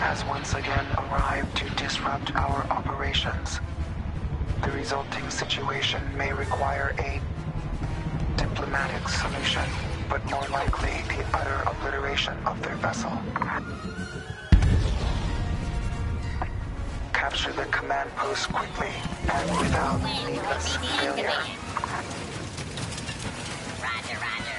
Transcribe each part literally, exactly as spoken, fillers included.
has once again arrived to disrupt our operations. The resulting situation may require a diplomatic solution, but more likely the utter obliteration of their vessel. Capture the command post quickly and without needless failure. Roger, roger.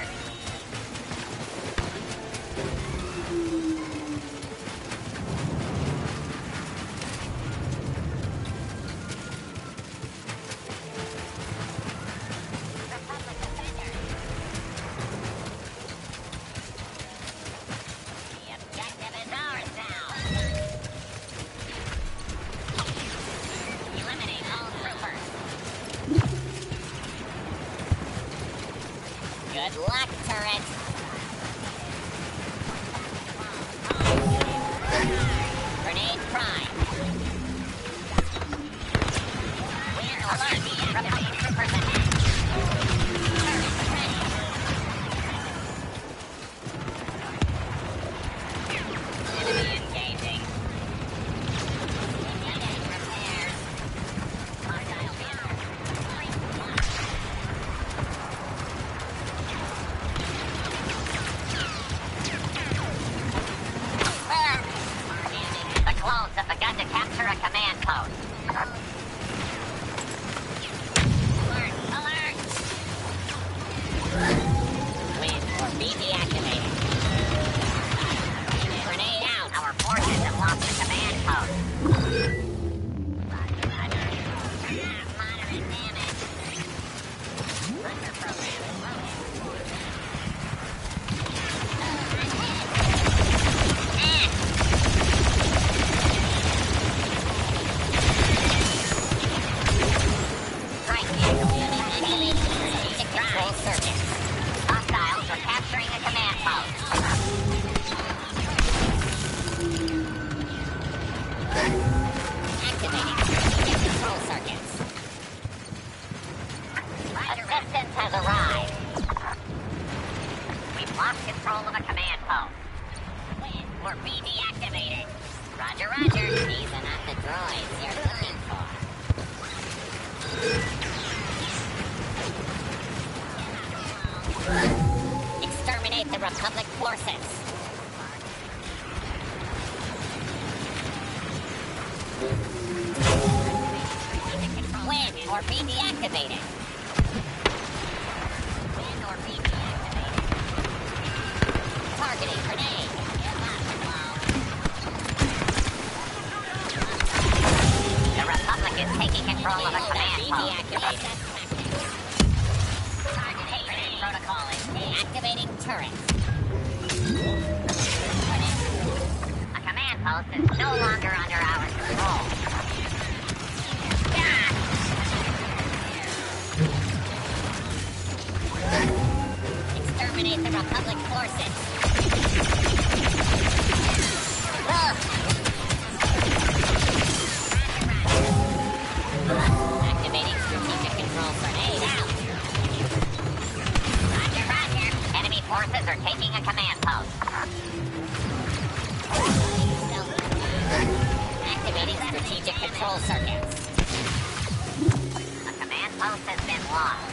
Good luck, turret. Grenade prime. We're alert. Republic troopers ahead. Turret ready. Enemy engaging. Needing repairs. Hostile vehicle. Clones have begun to capture a command post. Alert! Alert! Wind or be deactivated. Grenade out. Our forces have lost the command post. Roger, roger. Moderate damage. Hunter program is loaded. Hostiles are capturing a command post. Activating strategic control circuits. Assistance has arrived. We've lost control of a command post. Win or be deactivated. Roger, roger. These are not the droids you're looking for. Exterminate the Republic forces. Win or be deactivated. Win or be deactivated. Targeting grenade. The Republic is taking control of a command post. Protocol is activating turret. A command post is no longer under our control. Exterminate the Republic forces. Ugh. Activating strategic control grenade out. Forces are taking a command post. Activating strategic control circuits. A command post has been lost.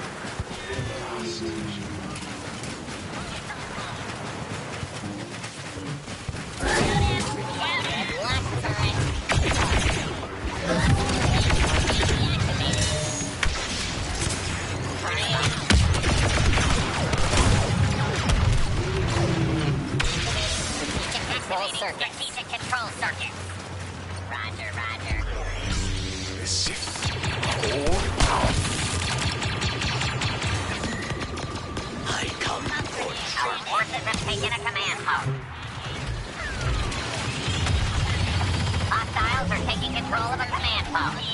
Good luck, turret. Control circuit. Strategic control circuit. Roger, roger. I come for Our forces have taken a command post. Hostiles are taking control of a command post.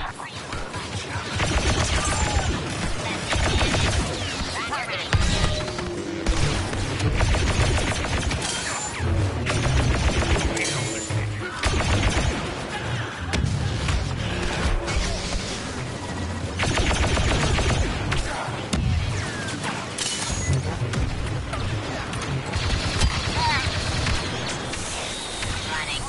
Targeting. Running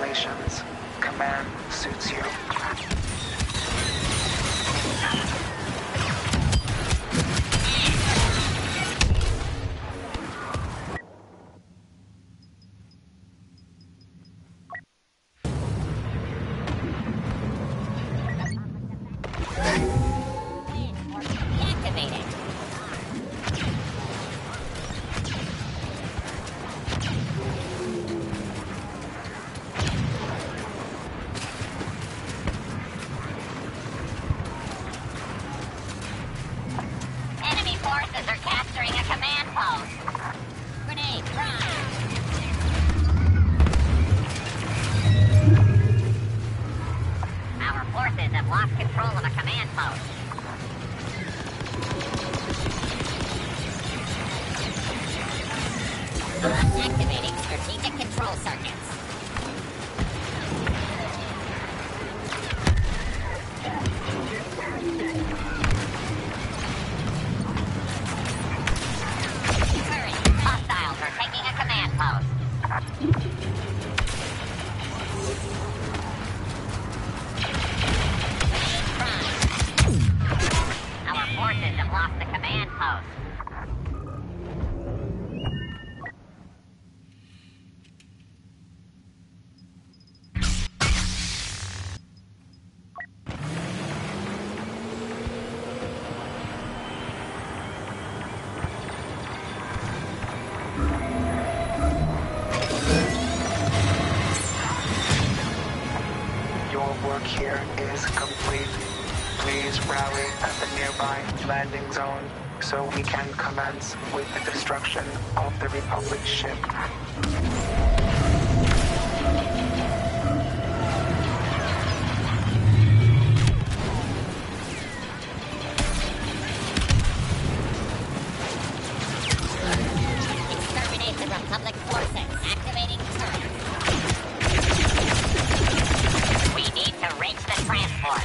Congratulations. Command suits you. Deactivated. Enemy forces are capturing a command post. Grenade prime. Our forces have lost control of a command post. Activating strategic control circuits. Hurry! Hostiles are taking a command post. Prime. Our forces have lost the command post. Your work here is complete. Please rally at the nearby landing zone so we can commence with the destruction of the Republic ship. Exterminate the Republic forces. Activating turret. We need to reach the transport.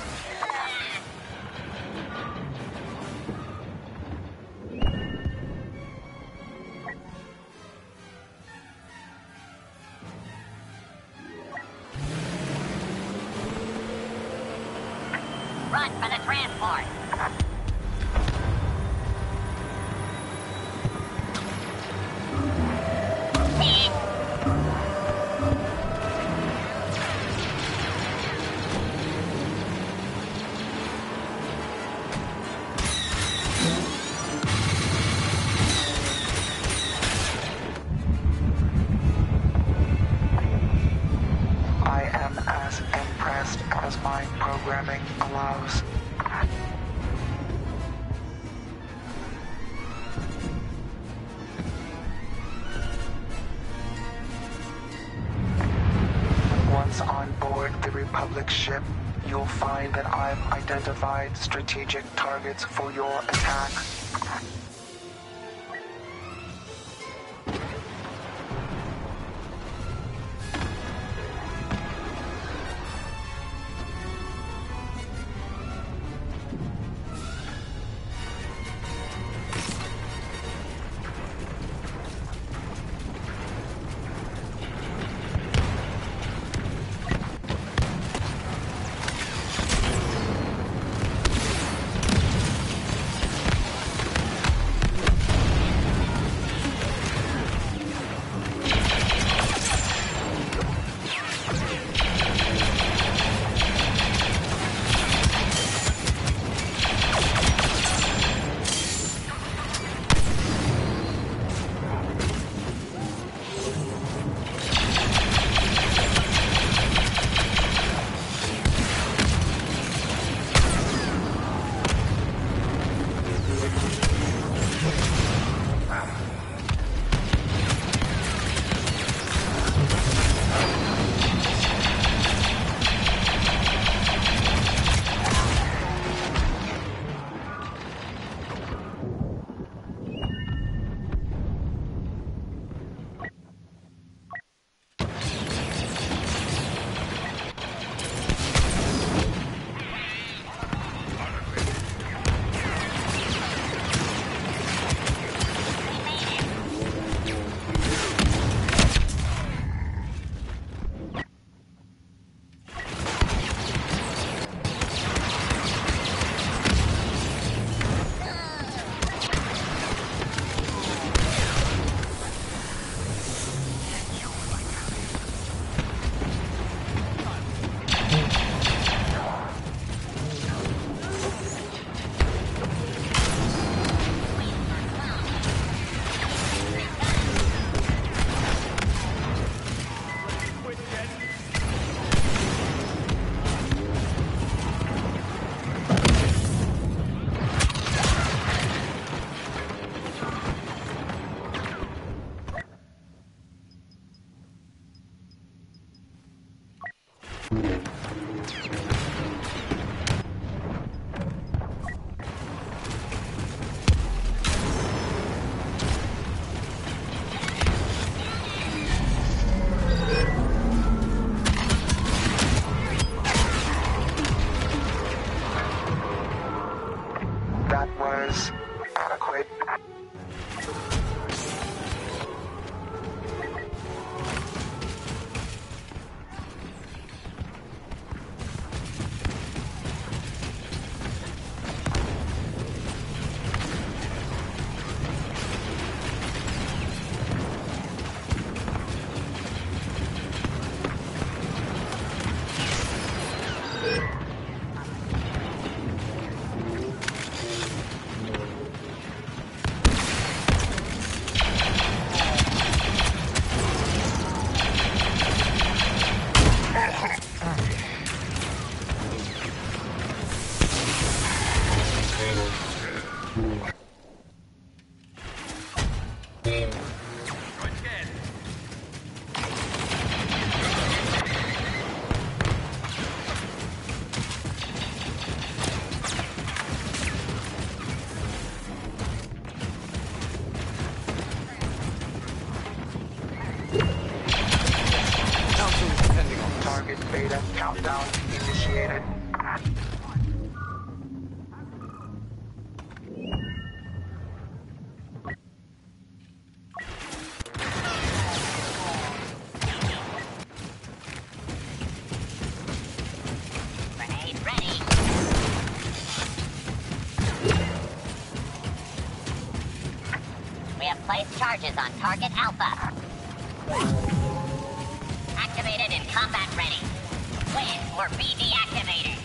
Run for the transport. Team. I am as impressed as my programming allows. Once on board the Republic ship, you'll find that I've identified strategic targets for your attack. That was adequate. Target beta countdown initiated. Grenade ready. We have placed charges on target Alpha. Activated and combat ready. Win or be deactivated.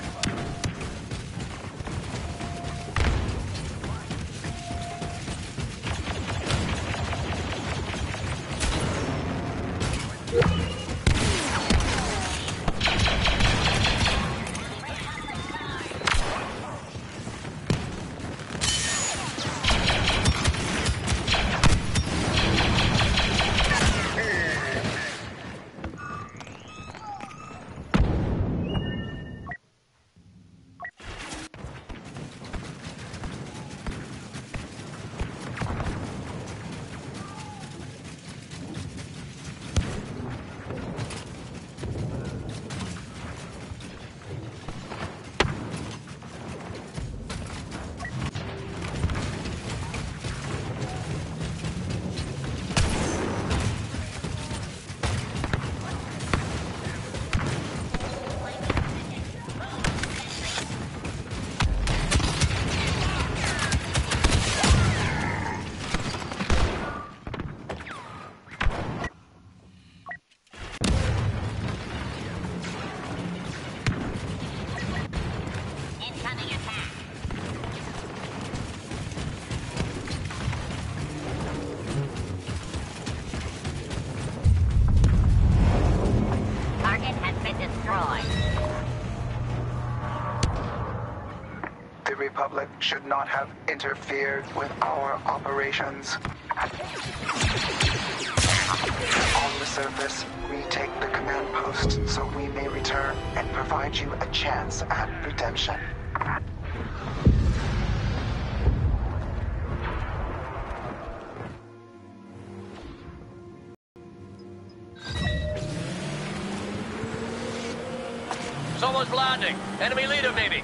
Incoming attack. Target has been destroyed. The Republic should not have interfered with our operations. On the surface, retake the command post so we may return and provide you a chance at redemption. Someone's landing. Enemy leader, maybe.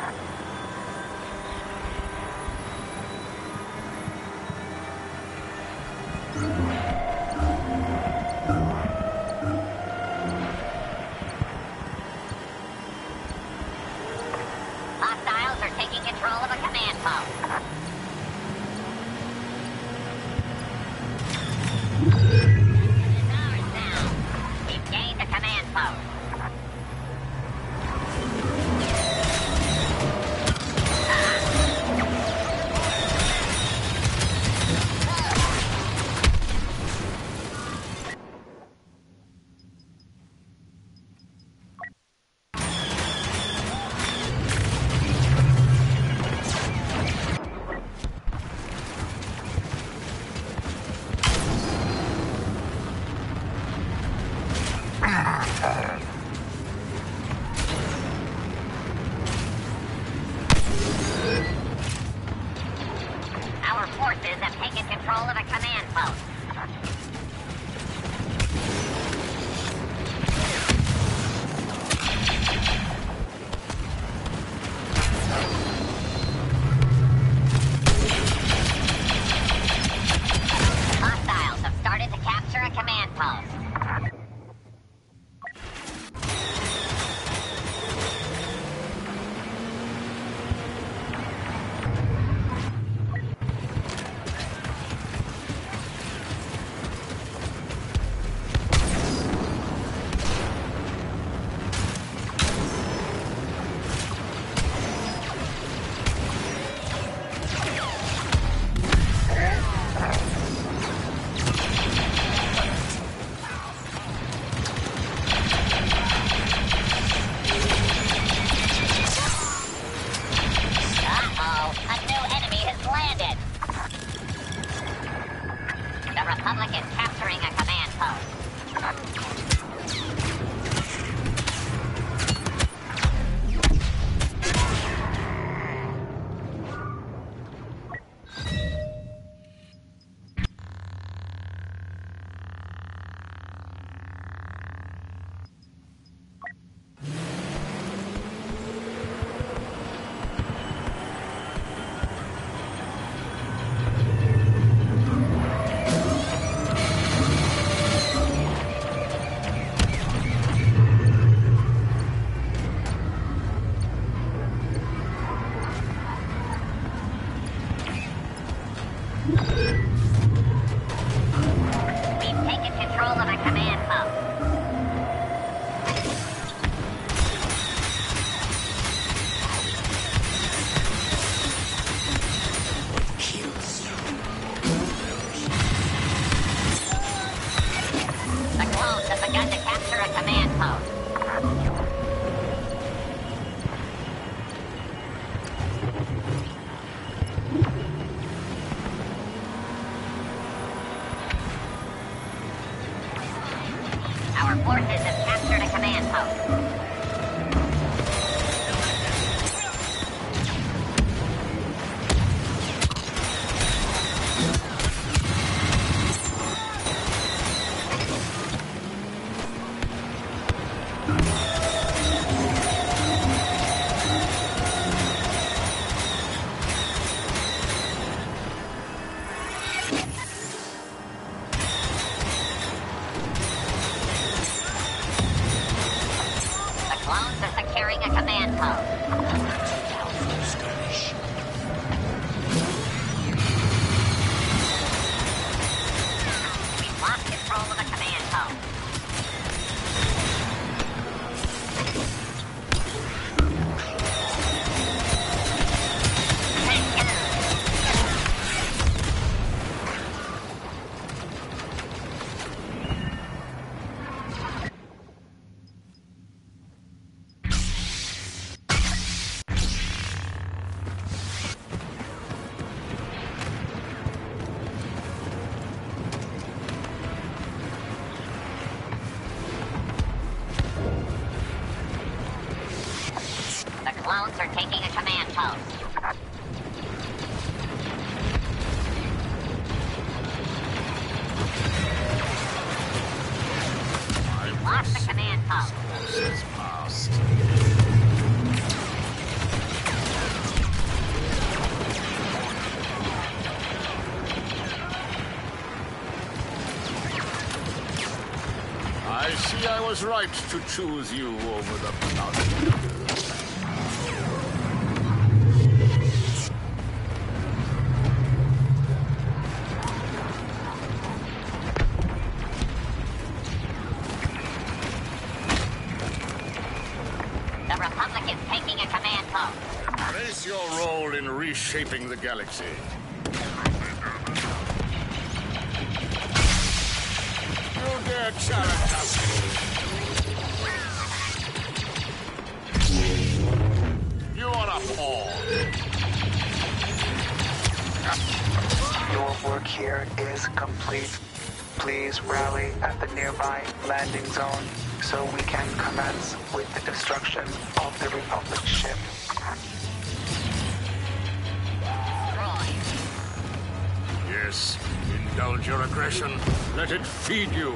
Hostiles are taking control of a command post. It's ours now. We've gained the command post. Republic is capturing a command post. We've taken control of a command post. The clones have begun to capture a command post. Our forces have captured a command post. The clones are securing a command post. We've lost control of a command post. The clones are taking a command post. We've lost the command post. Forces past. I see I was right to choose you over the blood. The Republic is taking a command post. Trace your role in reshaping the galaxy. You dare challenge us? You are a pawn. Your work here is complete. Please rally at the nearby landing zone so we can commence with the destruction of the Republic ship. Yes, indulge your aggression. Let it feed you.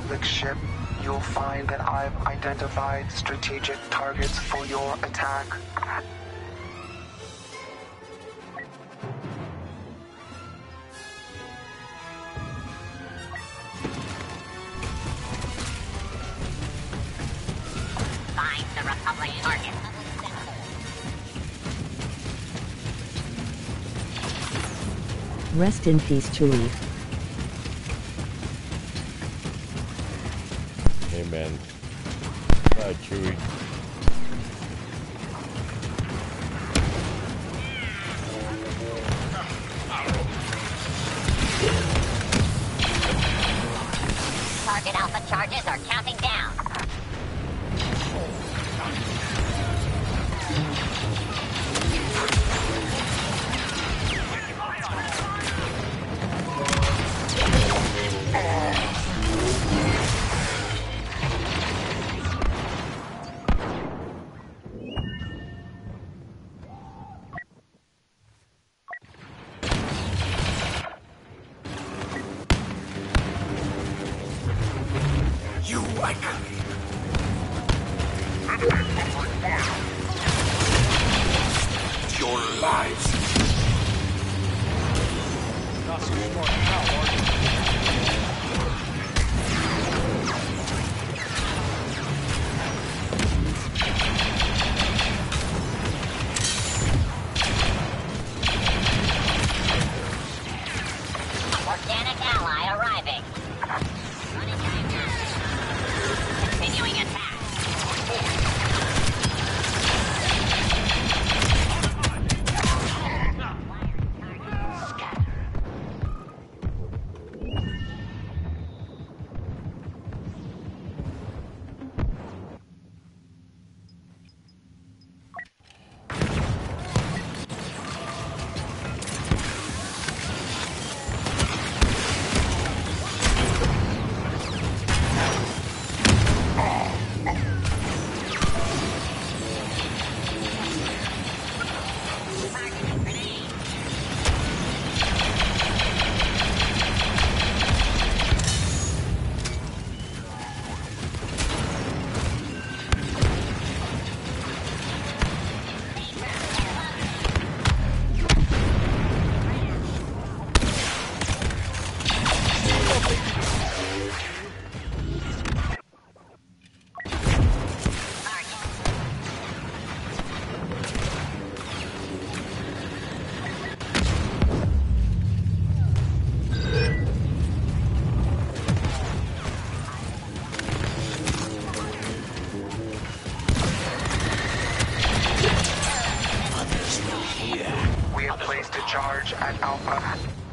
Republic ship, you'll find that I've identified strategic targets for your attack. Find the Republic target. Rest in peace, Chewie. Amen. Bye, Chewie. Target Alpha charges are counting down. You icon! Your lives! Not so smart now, are you? Organic ally arriving. Continuing attack. We have placed a charge at Alpha.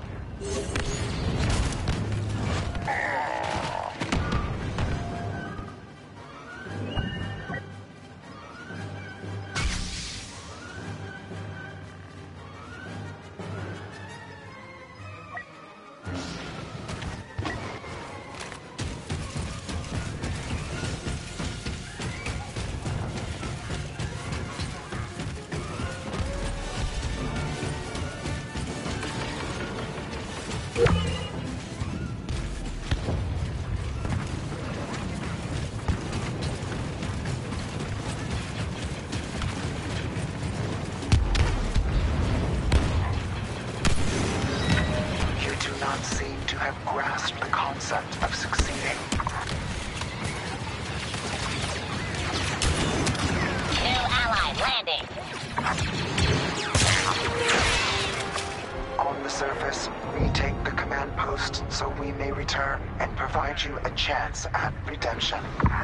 You do not seem to have grasped the concept of succeeding. New ally landing. On the surface, retake the command post so we may return and provide you a chance at redemption.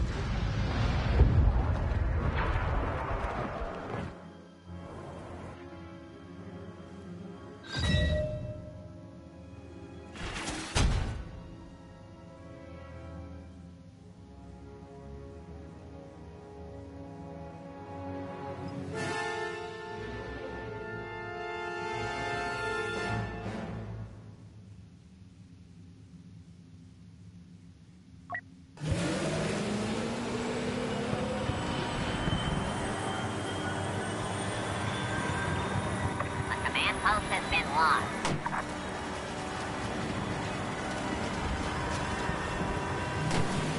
The command post has been lost.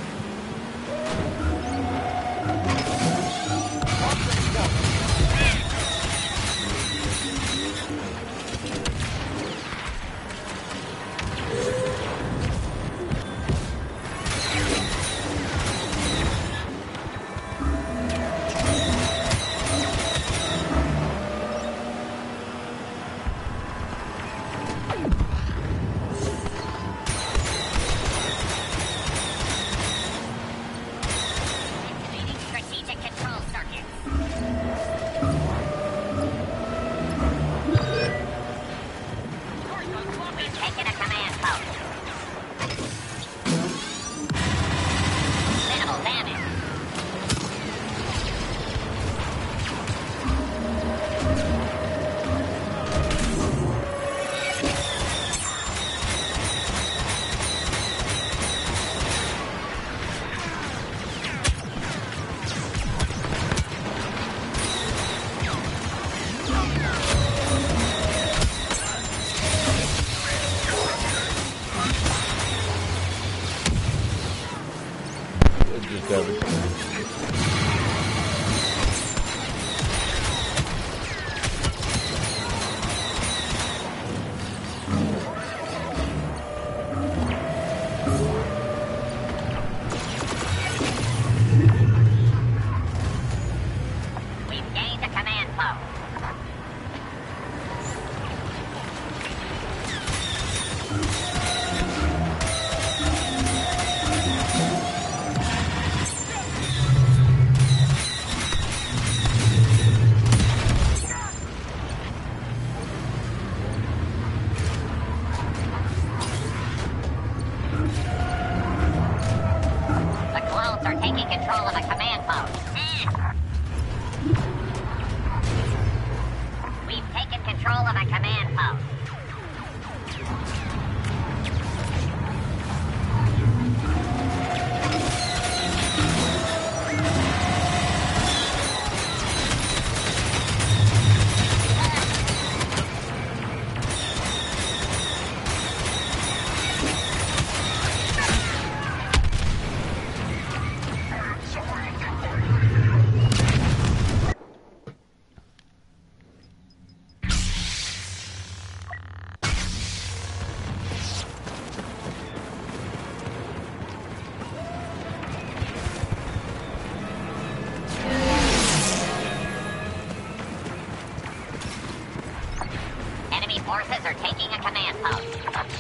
forces are taking a command post.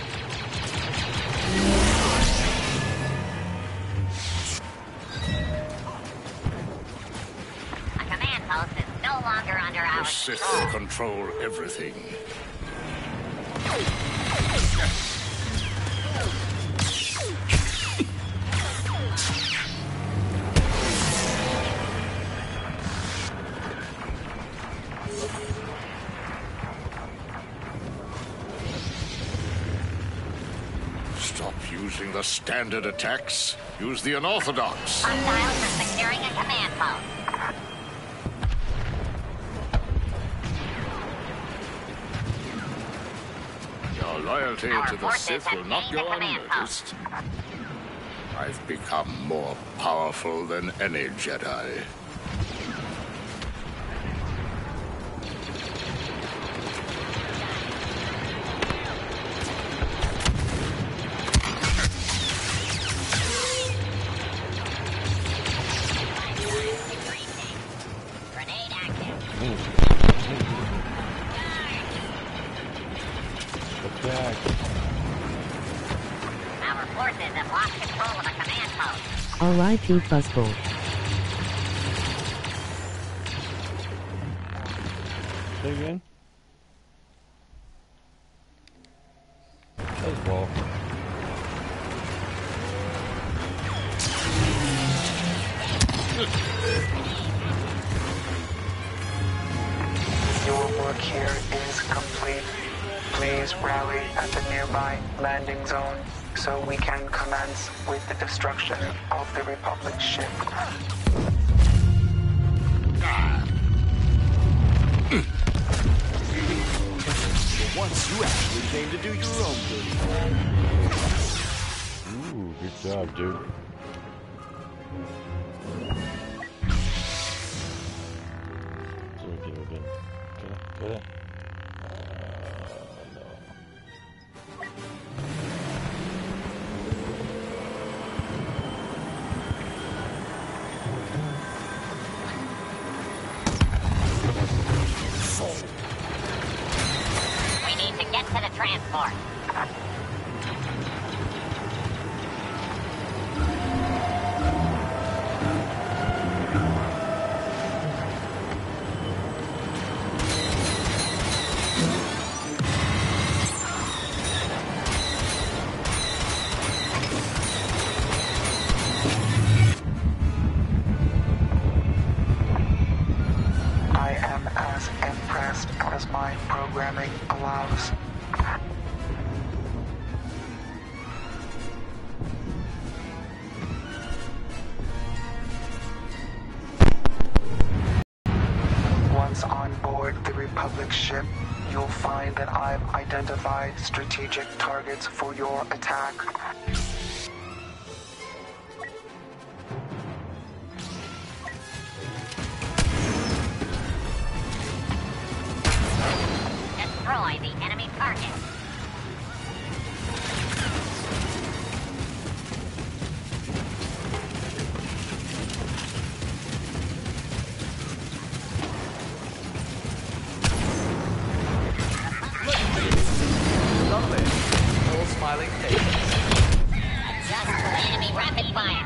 A command post is no longer under our The Sith control. control everything. Stop using the standard attacks. Use the unorthodox. Hostiles are securing a command post. Your loyalty Our to the forces Sith have will not gained go a command unnoticed. I've become more powerful than any Jedi. Grenade active. Attack. Our forces have lost control of a command post. R I P Fuzzball. Say again? Fuzzball. Your work here is complete. Please rally at the nearby landing zone so we can commence with the destruction of the Republic ship. For once, you actually came to do your own good. Ooh, good job, dude. So we can again. Okay, okay. Uh, no. We need to get to the transport. I am as impressed as my programming allows. Once on board the Republic ship, you'll find that I've identified strategic targets for your attack. Destroy the enemy target. Lovely. All smiling faces. Adjust to enemy rapid fire.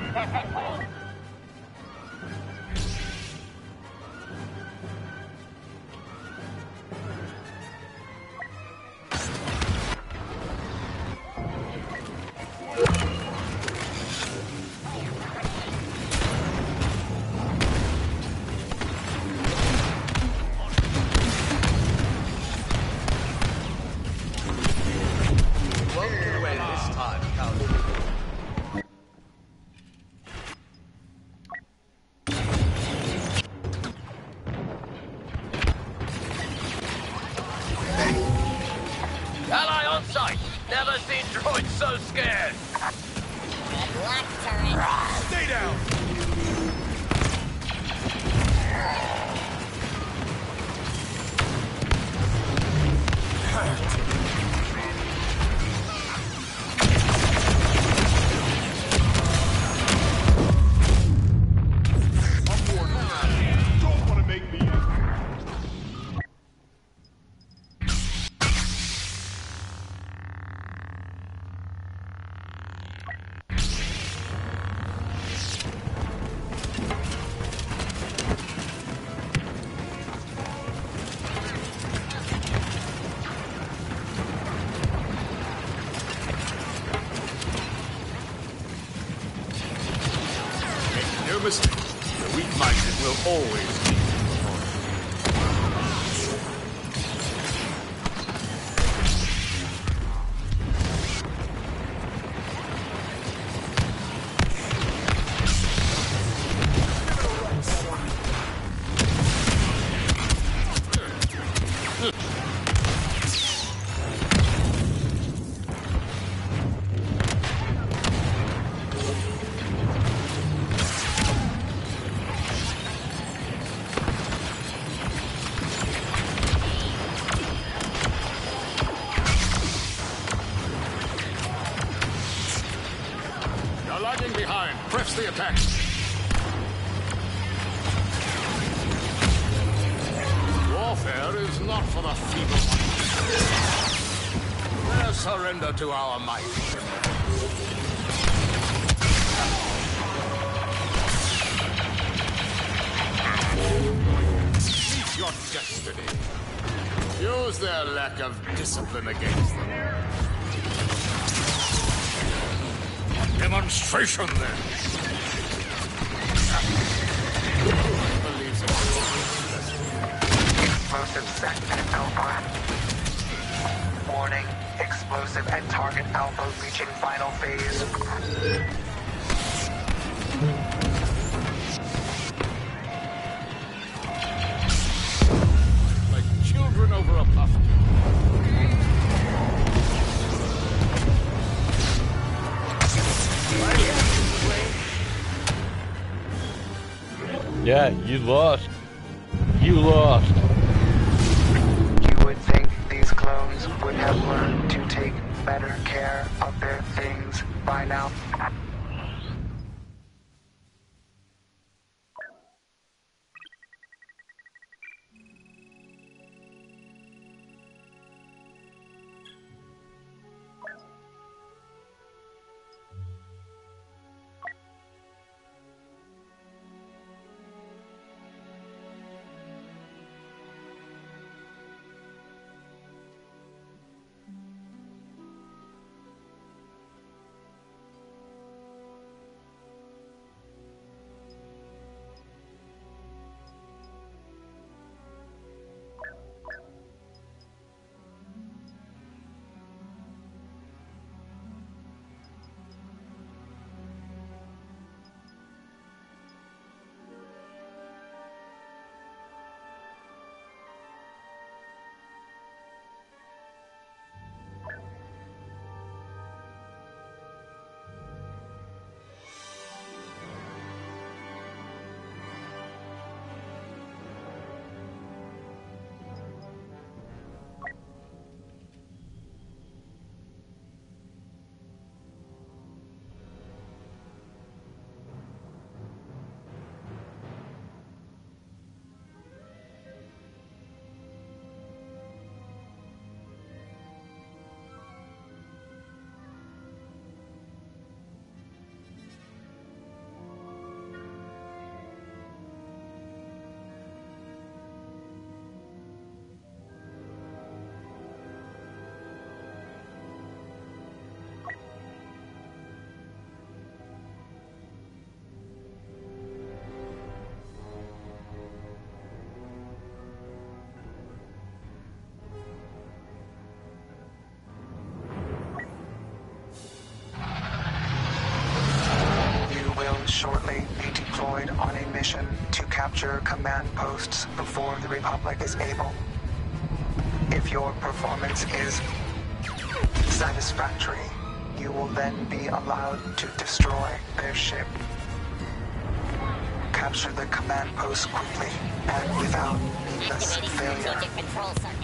You won't get away this time, Count. Ally on sight! Never seen droids so scared! Good luck, turret. Stay down! Don't want to make me. The weak-minded will always be. Lagging behind. Press the attack. Warfare is not for the feeble-minded. Their surrender to our might. Meet your destiny. Use their lack of discipline against them. Demonstration, then. Believes it. Explosive set at Alpha. Warning. Explosive at target Alpha reaching final phase. Like children over a puff. Yeah, you lost. You lost. You would think these clones would have learned to take better care of their things by now. Shortly be deployed on a mission to capture command posts before the Republic is able. If your performance is satisfactory, you will then be allowed to destroy their ship. Capture the command posts quickly and without needless Activating failure. strategic control circuits.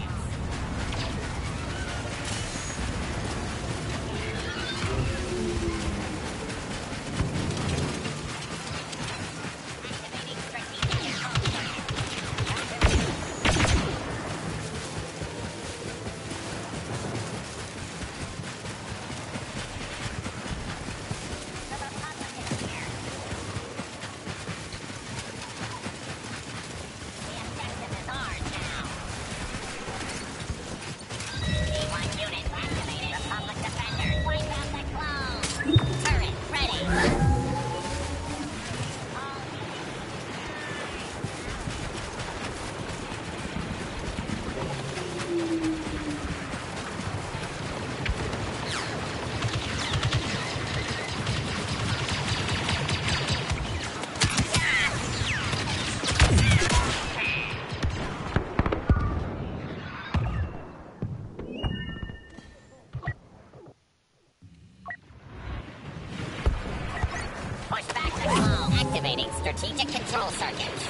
control circuits.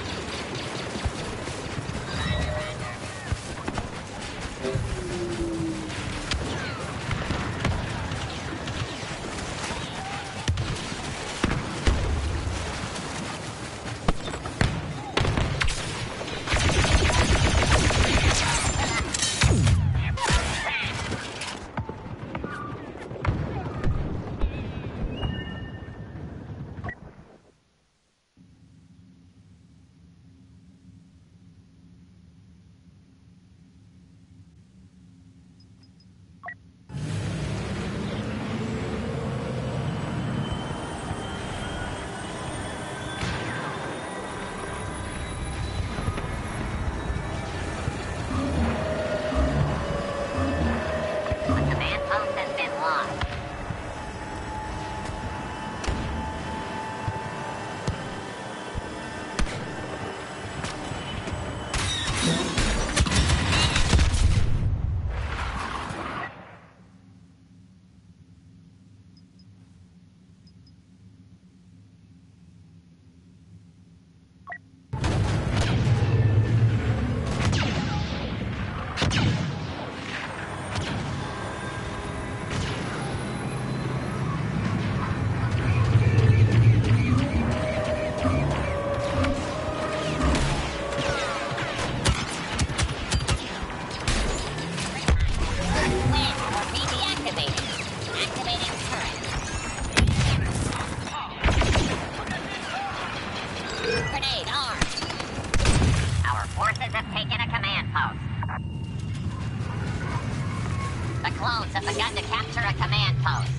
Clones have begun to capture a command post.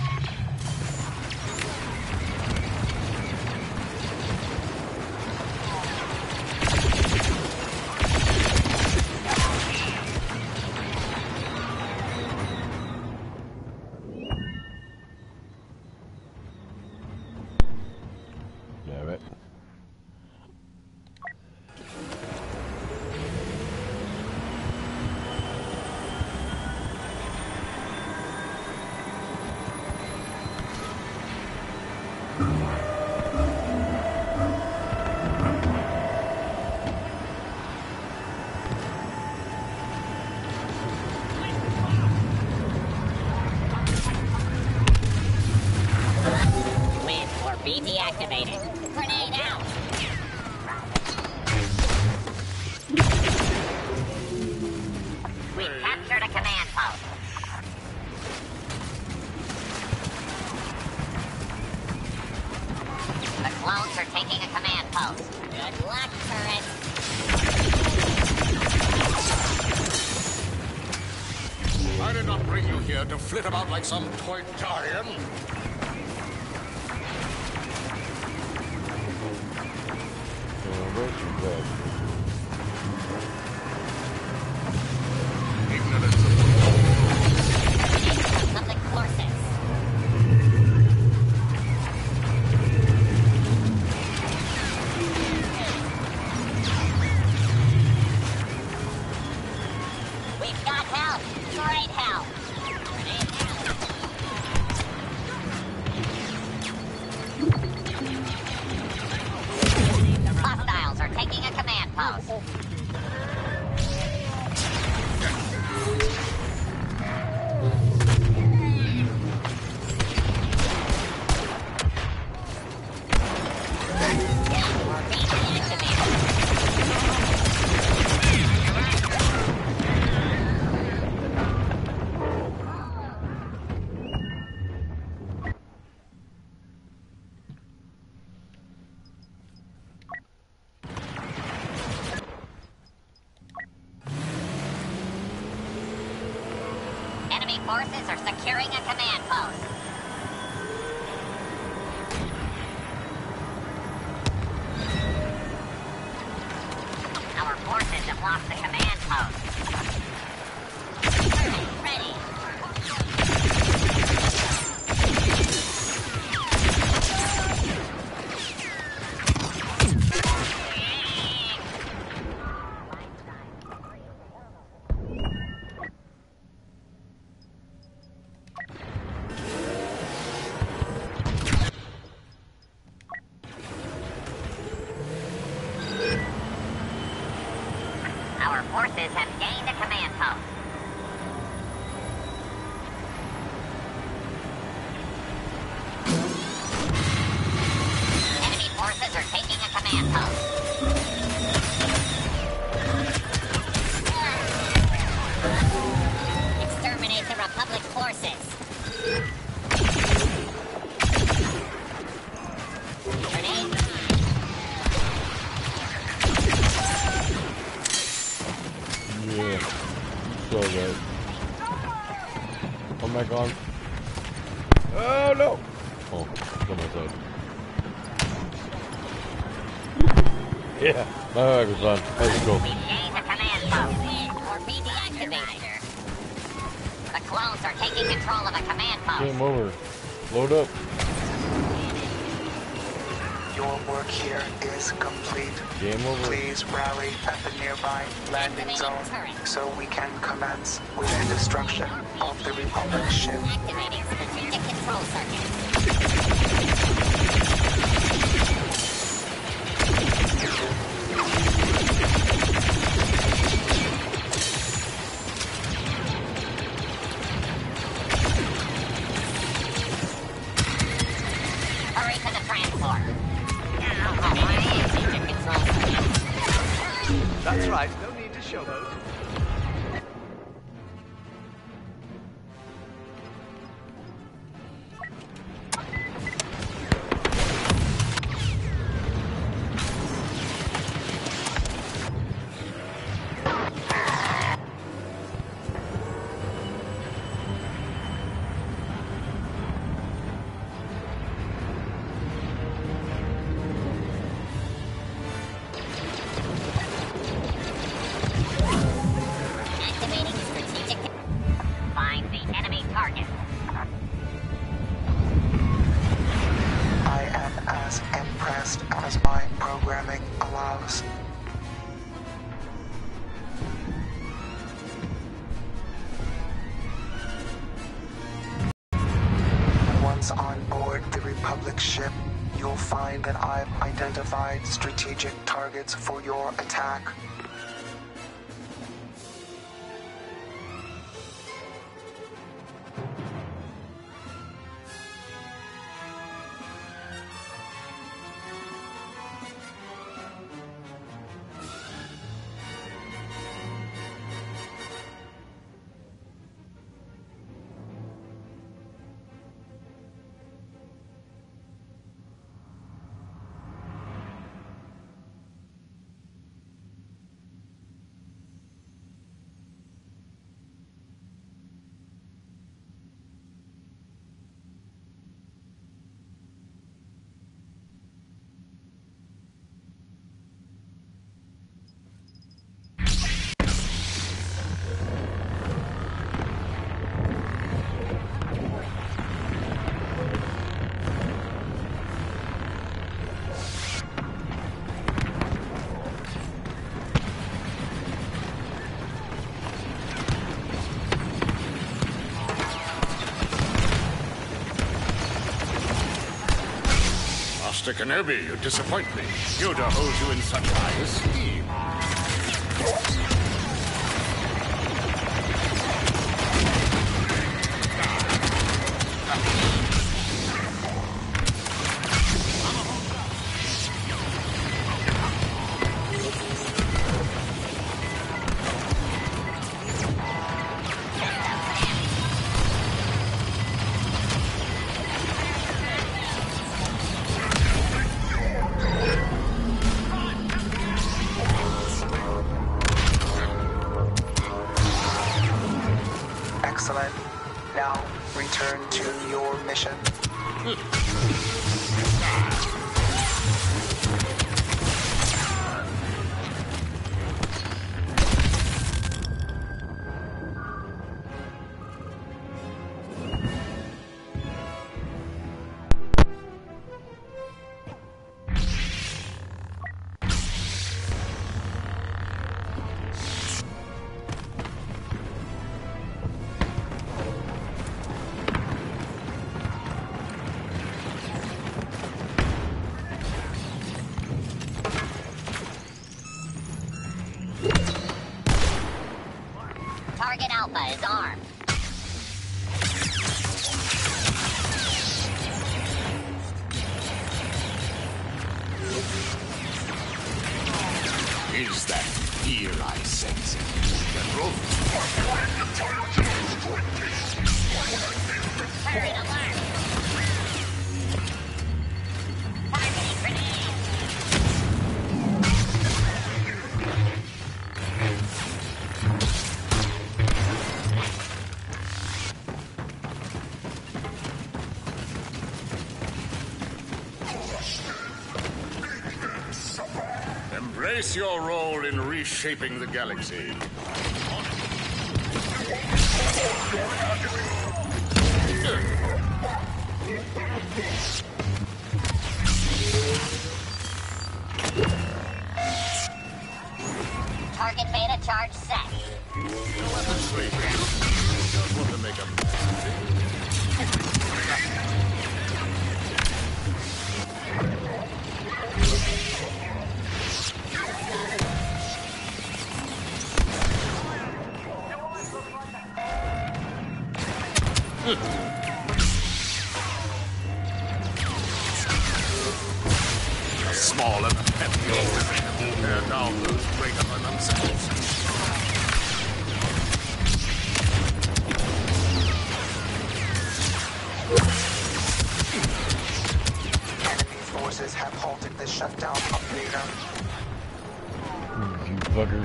Damn it. Be deactivated. Grenade out. We captured a command post. The clones are taking a command post. Good luck, turret. I did not bring you here to flit about like some Toytarian. Public forces. We've got help. Great help. Hostiles are taking a command post. Enemy forces are securing a command post. Our forces have lost the command post. Ready. forces have gained a command post. Enemy forces are taking a command post. Exterminate the Republic forces. Grenade. Yeah. So good. Oh my god. Oh no! Oh, someone said. Yeah, my leg was on. Let's go. We gained a command post. Or be deactivated. The clones are taking control of a command post. Game over. Load up. Your work here is complete. Game over. Please rally at the nearby landing zone so we can commence with the destruction of the Republic ship. Activating strategic control circuit. Hurry to the transport. Strategic control circuit. That's right, no need to showboat. Activating strategic. Find the enemy target. I am as impressed as my programming allows. Once on board the Republic ship, you'll find that I've identified strategic targets for your attack. Master Kenobi, you disappoint me. Yoda holds you in such high esteem. Excellent. Now, return to your mission. Alpha is armed. Is that fear I sense? General? Turret alert. Targeting grenade. Embrace your role in reshaping the galaxy. Target beta charge set. Slavery. Don't want to make a mess. Small and heavy will tear down those greater than themselves. Enemy forces have halted the shutdown of Beta. You fuckers.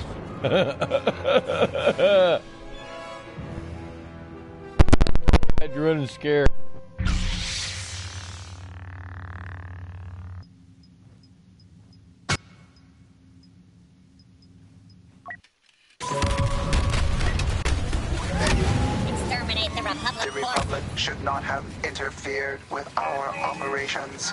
Had you running scared. Exterminate the Republic The force. Republic should not have interfered with our operations.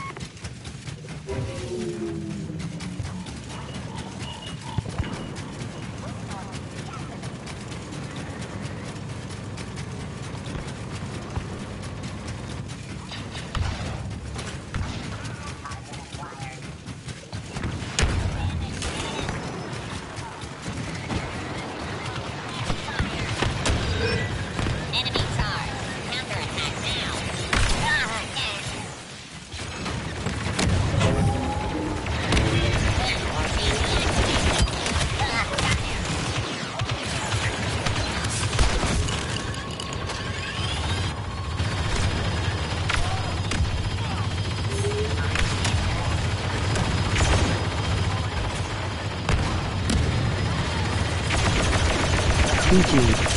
Enemy charge. Counterattack now. Ah, yes. Morphine activated. Ah, got him. G G.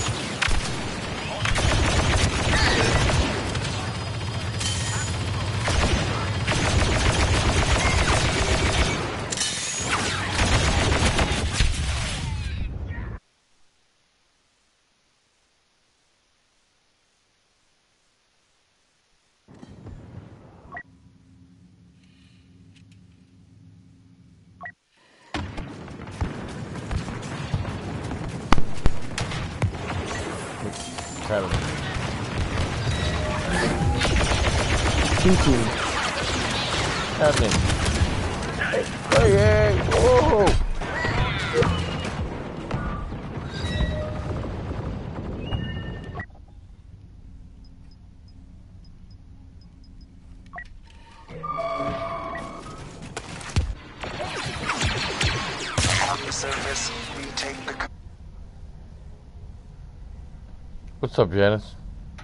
Kind of. G G. Happening. Hey, hey, whoa! On the surface, we take the c- What's up, Janice?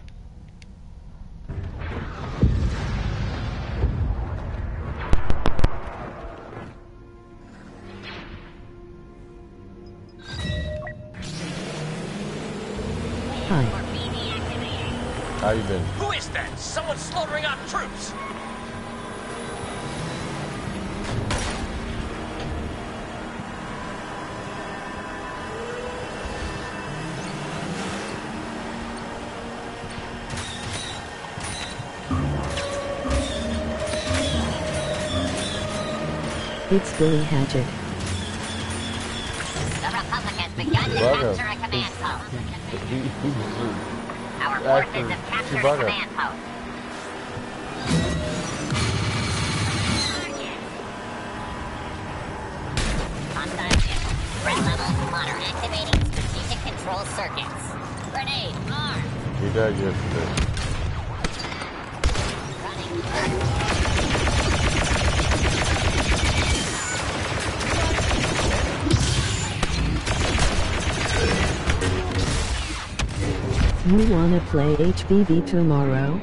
Hi. How you been? Who is that? Someone slaughtering our troops! It's Billy Hatchet. The Republic has begun to Chewbacca. capture a command post. He, he was, Our Actor forces have captured a Chewbacca. command post. Hostile ship. Threat level. Spotter activating strategic control. control circuits. Grenade armed. He died yesterday. You wanna play H B B tomorrow?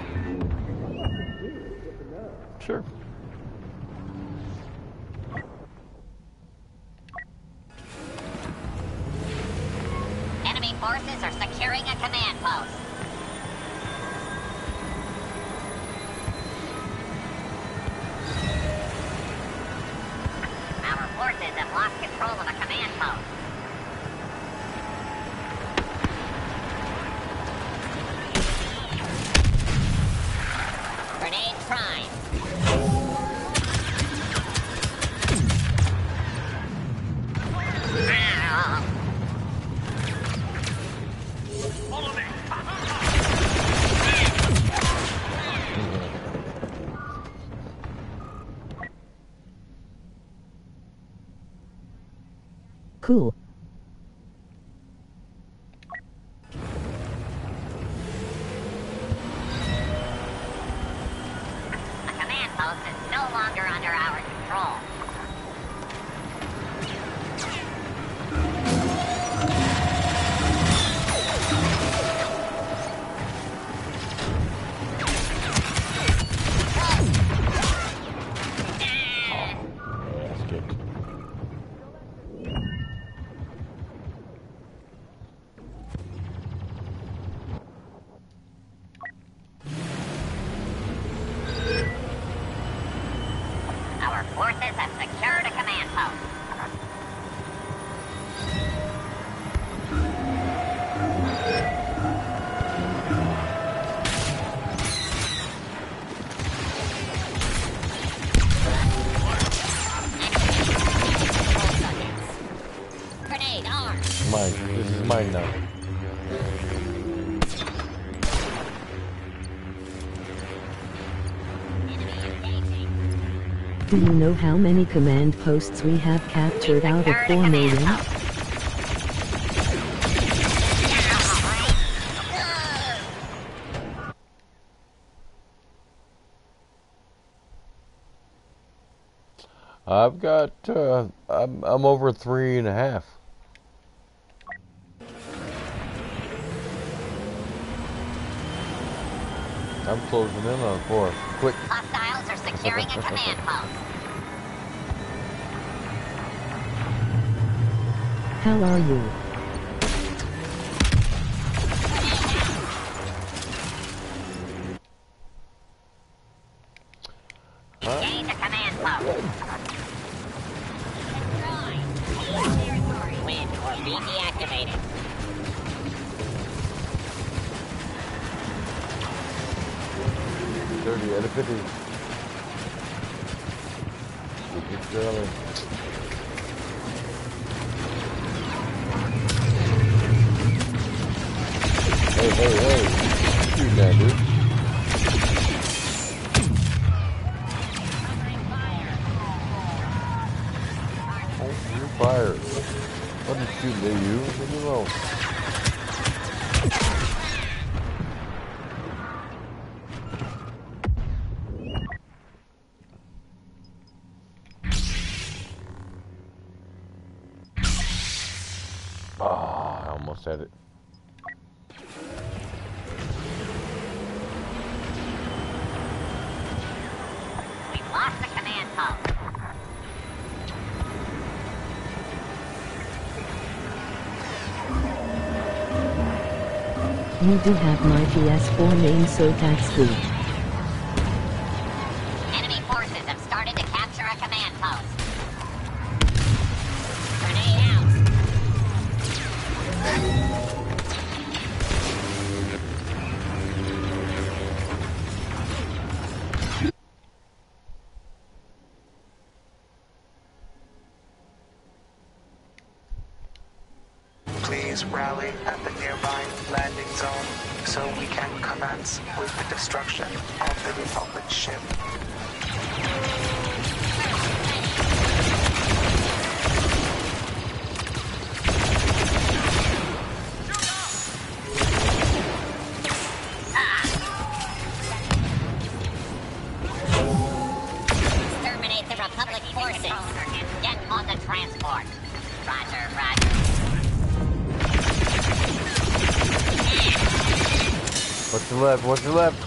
Sure. Enemy forces are securing a command post. Our forces have lost control of a command post. Grenade prime. Follow me. Cool. A command post is no longer under our control. Ass kicked. Our forces have secured a command post. Grenade armed. Mine. This is mine now. Do you know how many command posts we have captured out of four million? I've got, uh, I'm, I'm over three and a half. I'm closing in on four. Quick. Hostiles are securing a command post. How are you? Huh? Gained a command post. Wind or be deactivated. thirty out of fifty. Good girl. Hey, hey, hey. Shoot that, dude. Oh, you're fired. What did you do, you? Leave me alone. Ah, I almost had it. We've lost the command post. You do have my P S four name, so that's good. Enemy forces have started to capture a command post. Grenade out. Please rally at the nearby landing zone so we can commence with the destruction of the Republic ship. transport. Roger, roger. What's your left? What's your left?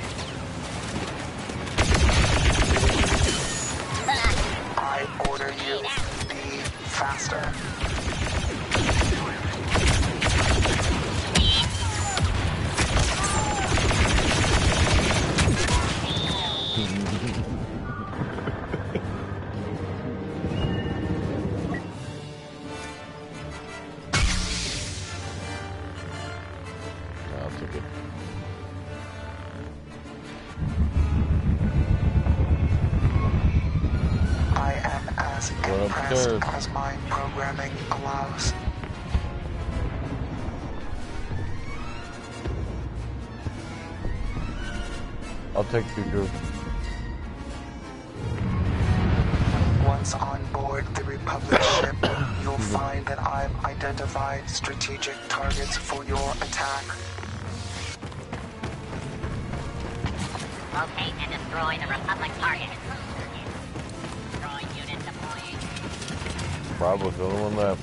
I order you, be faster. I'll take it. I am as We're impressed upstairs. as my programming allows. I'll take you, Drew. Once on board the Republic ship, you'll find that I've identified strategic targets for your attack. Locate and destroy the Republic target. Destroy unit deploying. Bravo's the only one left.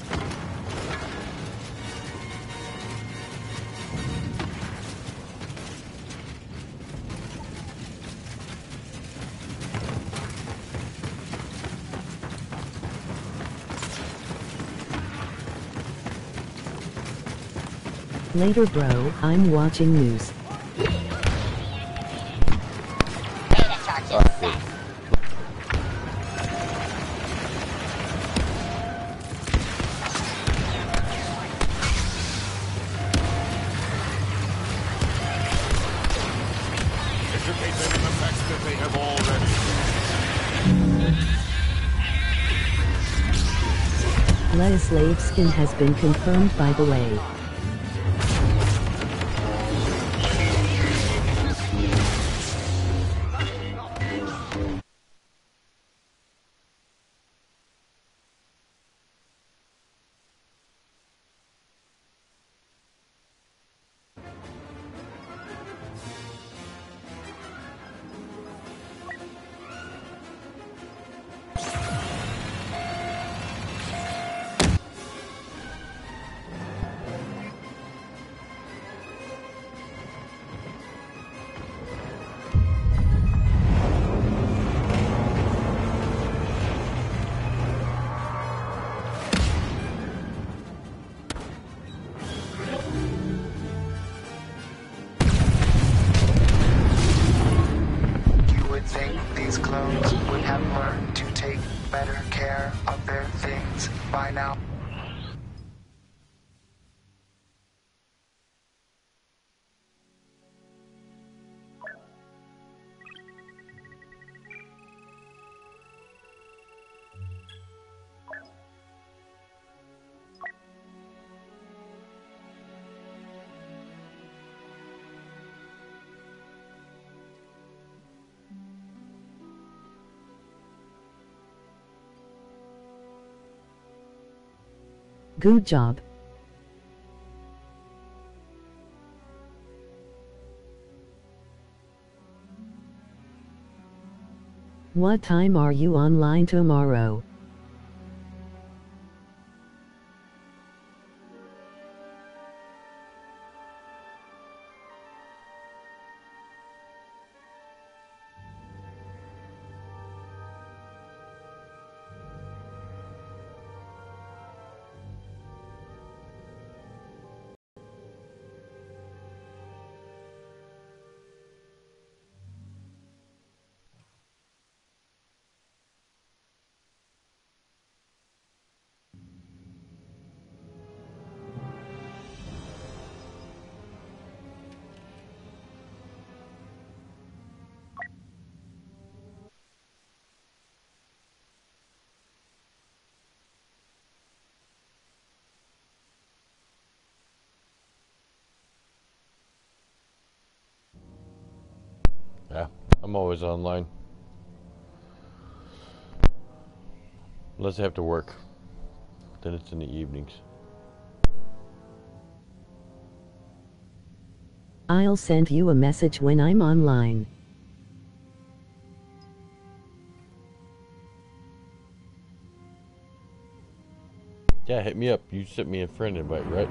Later bro, I'm watching news. Data charges Ah, set. good. Educate them in the facts that they have already. Legislative skin has been confirmed by the way. You would think these clones would have learned to take better care of their things by now. Good job. What time are you online tomorrow? Yeah, I'm always online. Unless I have to work. Then it's in the evenings. I'll send you a message when I'm online. Yeah, hit me up. You sent me a friend invite, right?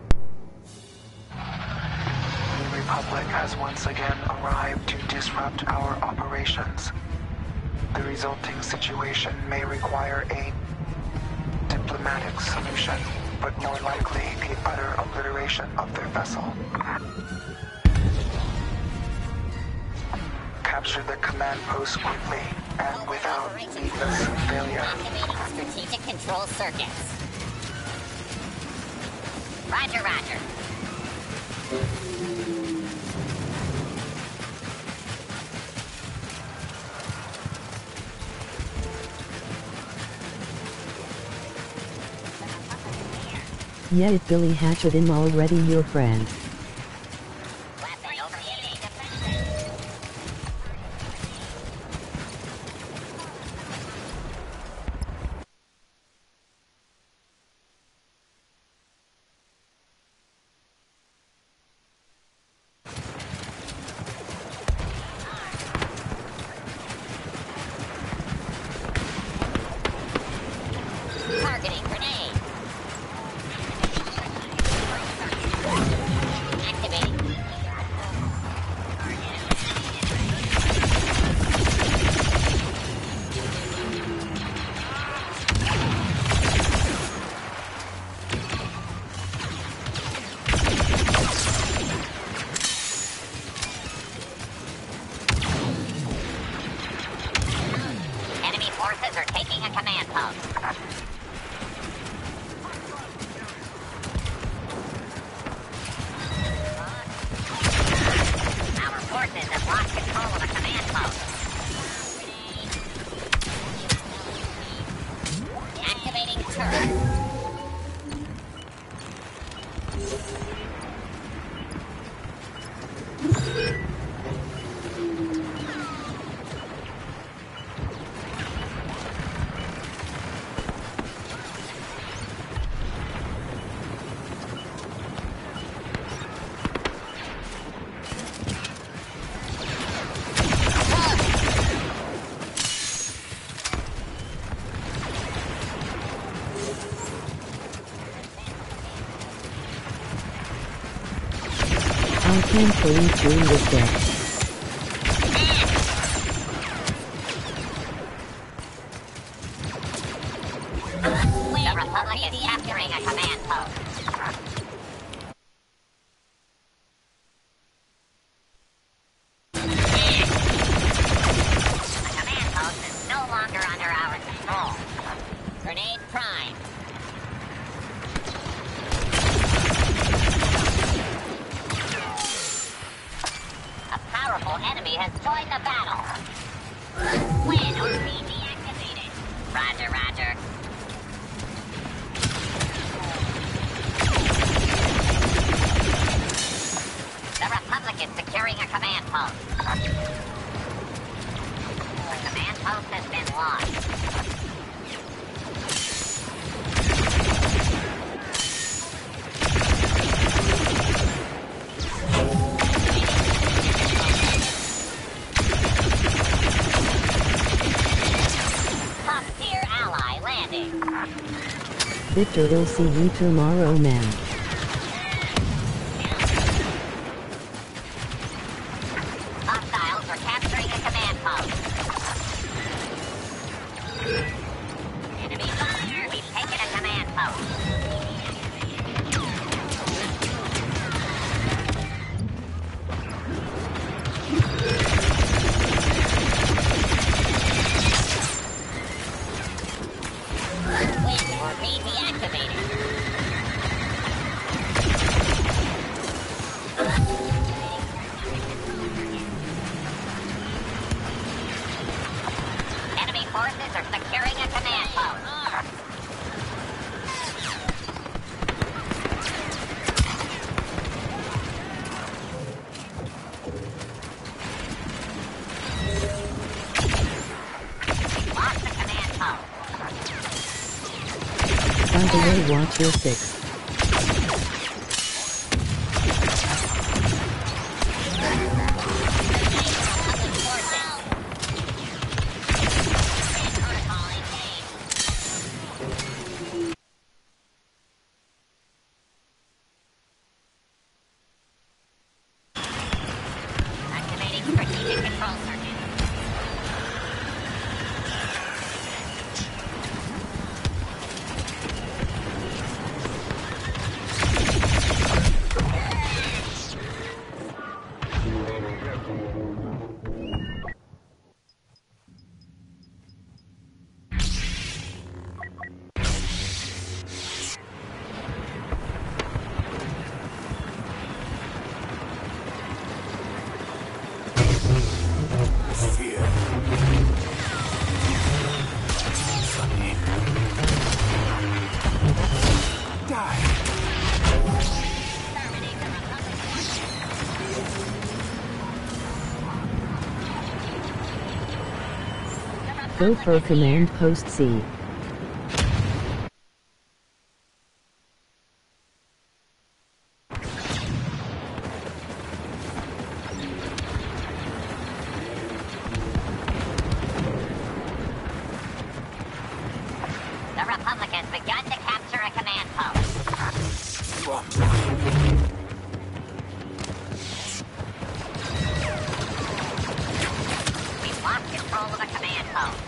The Republic has once again arrived to disrupt our operations. The resulting situation may require a diplomatic solution, but more likely the utter obliteration of their vessel. Capture the command post quickly and without needless failure. Activating strategic control circuits. Roger, roger. Yeah, it Billy Hatchet, I'm already your friend. Weapon overheating. Targeting grenade. Activating. Enemy forces are taking a command post. Our forces have lost control of a command post. Activating turret. I can't believe doing this yet. The Republic is capturing a command post. The command post is no longer under our control. Grenade prime. A powerful enemy has joined the battle. Win or be deactivated. Roger, roger. The Republic is securing a command post. The command post has been lost. Top tier ally landing. Victor, we'll see you tomorrow, man. Hostiles are capturing a command post. Enemy fire! We've taken a command post. Win or be deactivated. Enemy forces are securing a command post. Lost the command post. By the way, watch your six. Go for Command Post C. The Republic has begun to capture a command post. We've lost control of a command post.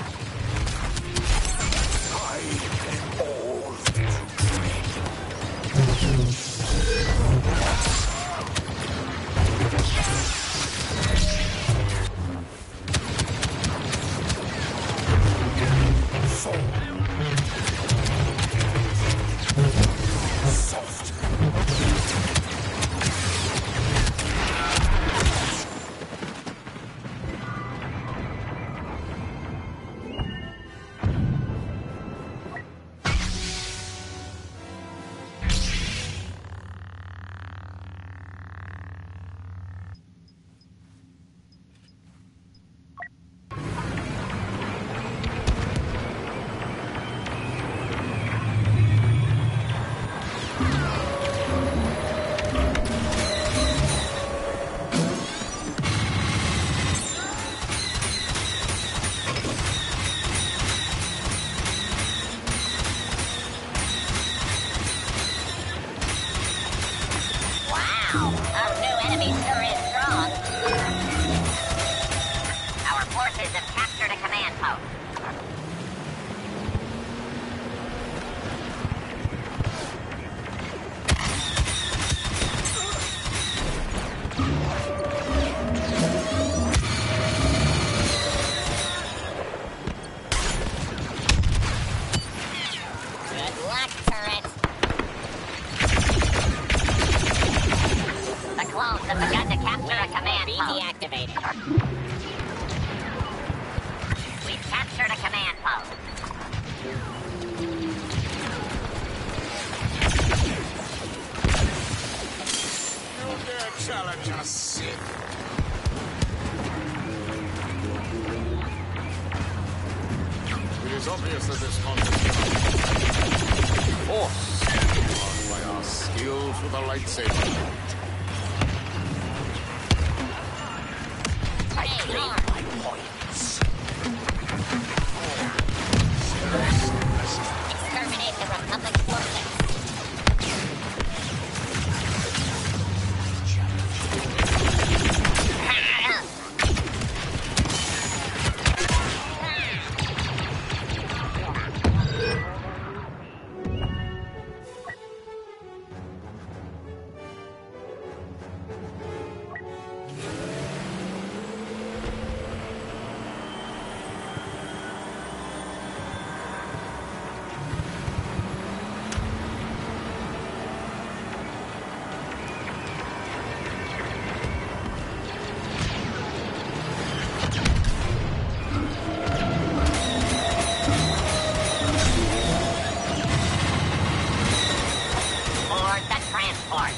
Our new enemy sure is strong. Our forces have captured a command post. Good luck, turret. The clones have begun to capture a command post. Deactivated. We've captured a command post. You dare challenge us, Sith? It is obvious that this contest is forced by our skills with the lightsaber. Exterminate the Republic forces. Board the transport.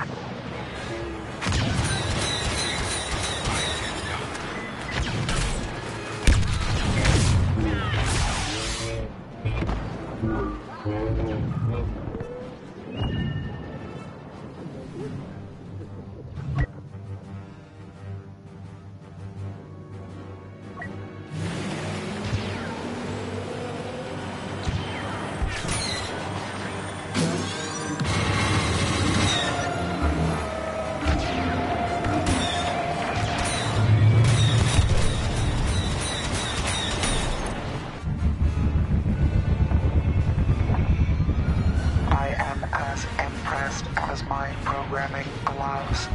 I am as impressed as my programming allows.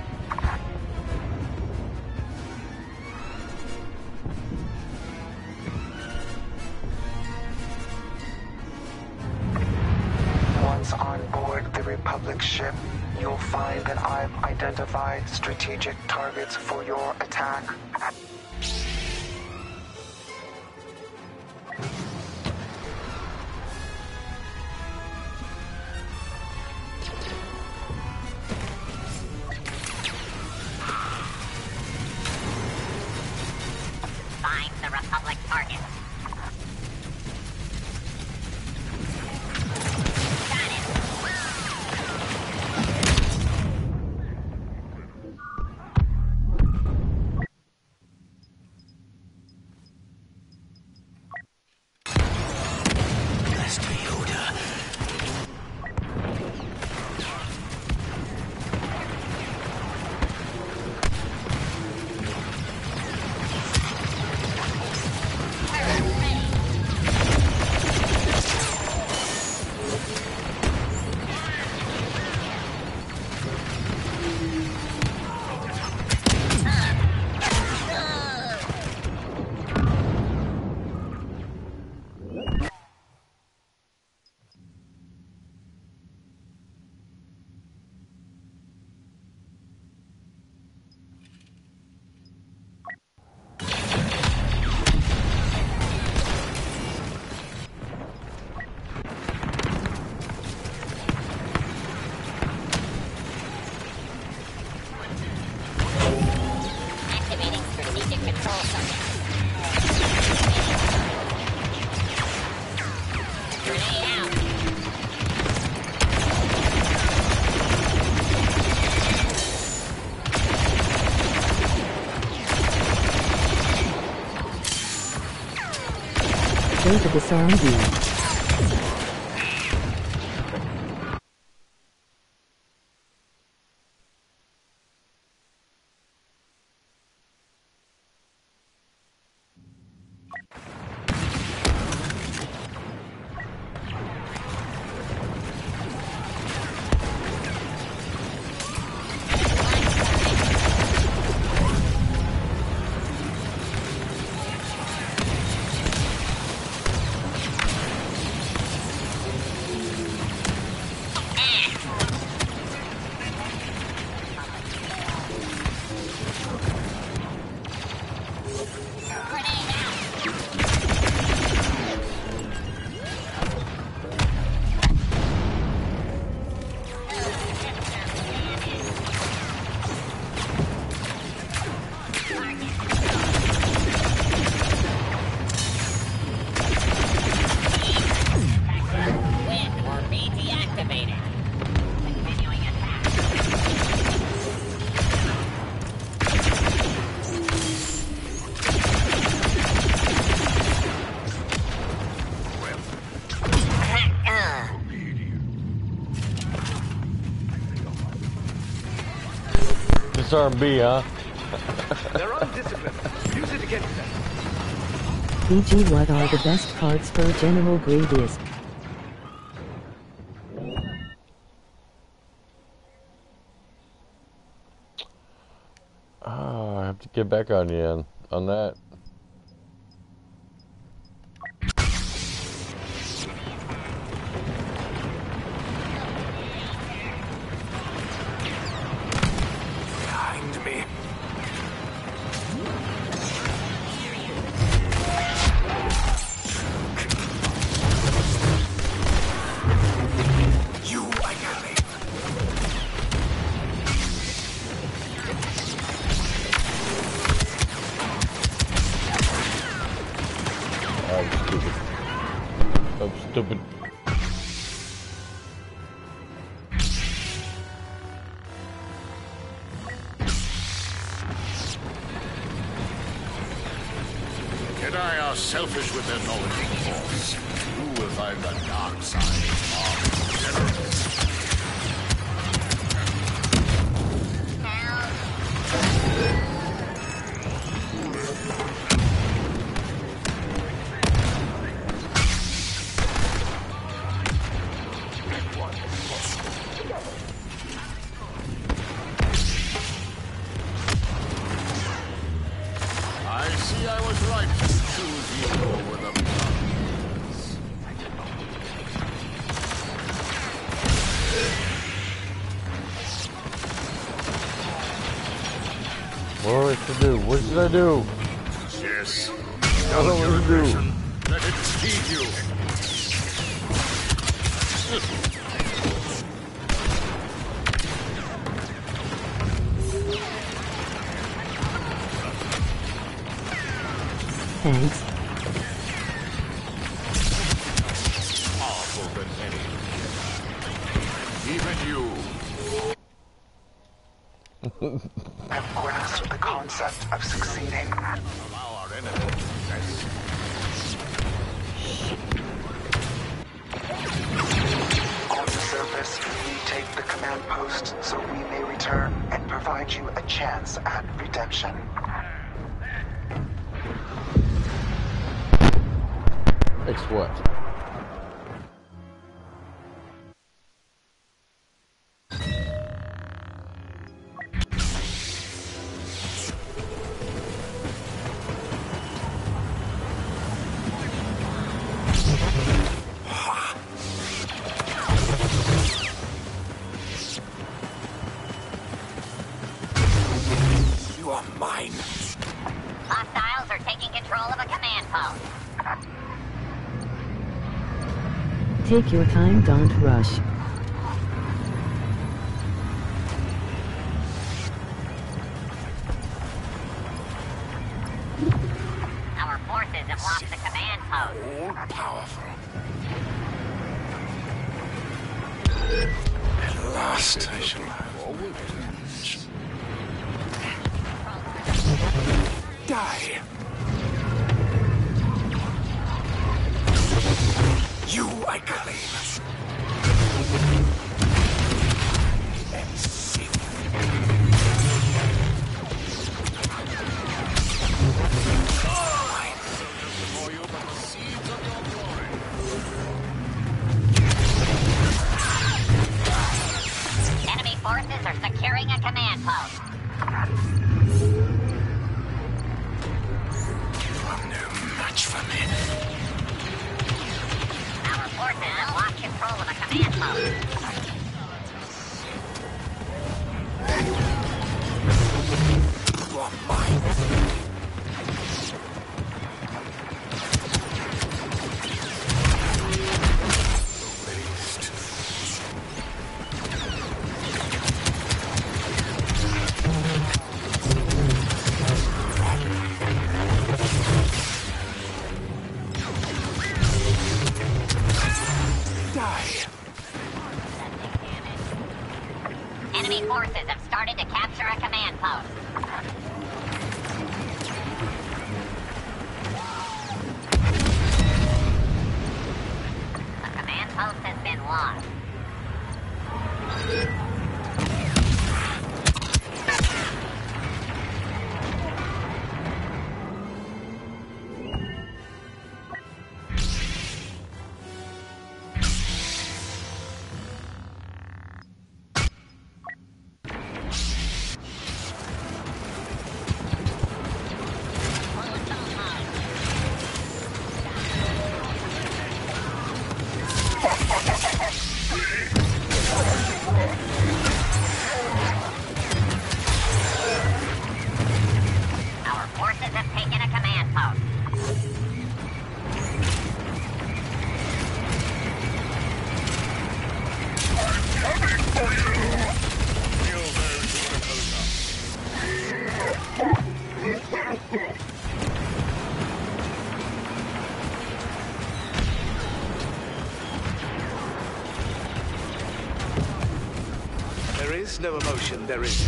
Once on board the Republic ship, you'll find that I've identified strategic targets for your attack. Find the Republic target. go to disarm B. Disarm B, huh? They're undisciplined. Use it against them. P G, what are the best cards for General Grievous? Oh, I have to get back on you on, on that. Behind me. You again. I'm stupid. I'm stupid. Jedi are selfish with their knowledge of the Force. You will find the dark side of generous. I see I was right to choose you over the others. What should I do? What should I do? Yes. I don't know what to do. Aggression. Let it feed you. Thanks. Powerful than any. Even you. I've grasped the concept of succeeding. Allow our enemy to rest. On the surface, we take the command post so we may return and provide you a chance at redemption. Next what? You are mine. Hostiles are taking control of a command post. Take your time, don't rush. Our forces have lost the command post. All powerful. At last I shall have revenge. Die. post. Enemy forces have started to capture a command post. The command post has been lost. Our forces have taken a command post. There is no emotion, there is.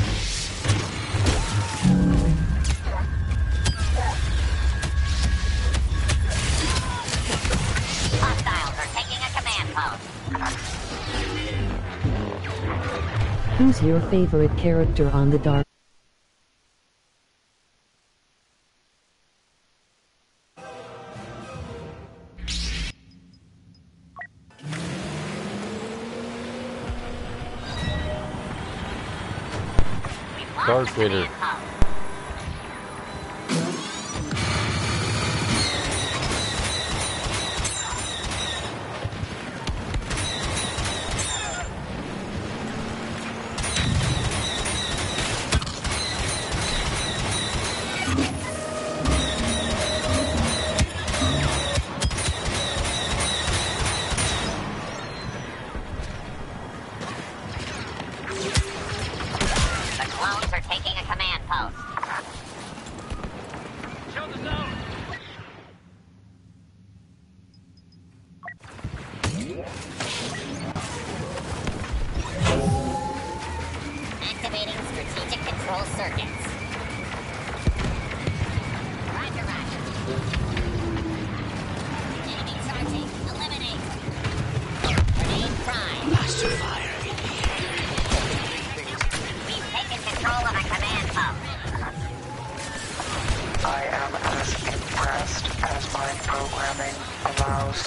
Hostiles are taking a command post. Who's your favorite character on the Dark? We've lost Darth the Vader. command post. The clones are taking a command post. Show the zone. Activating strategic control circuits. Roger, roger. Enemy charging. Eliminate. Grenade prime. Blast your fire in the air. We've taken control of a command post. I am as impressed as my programming allows.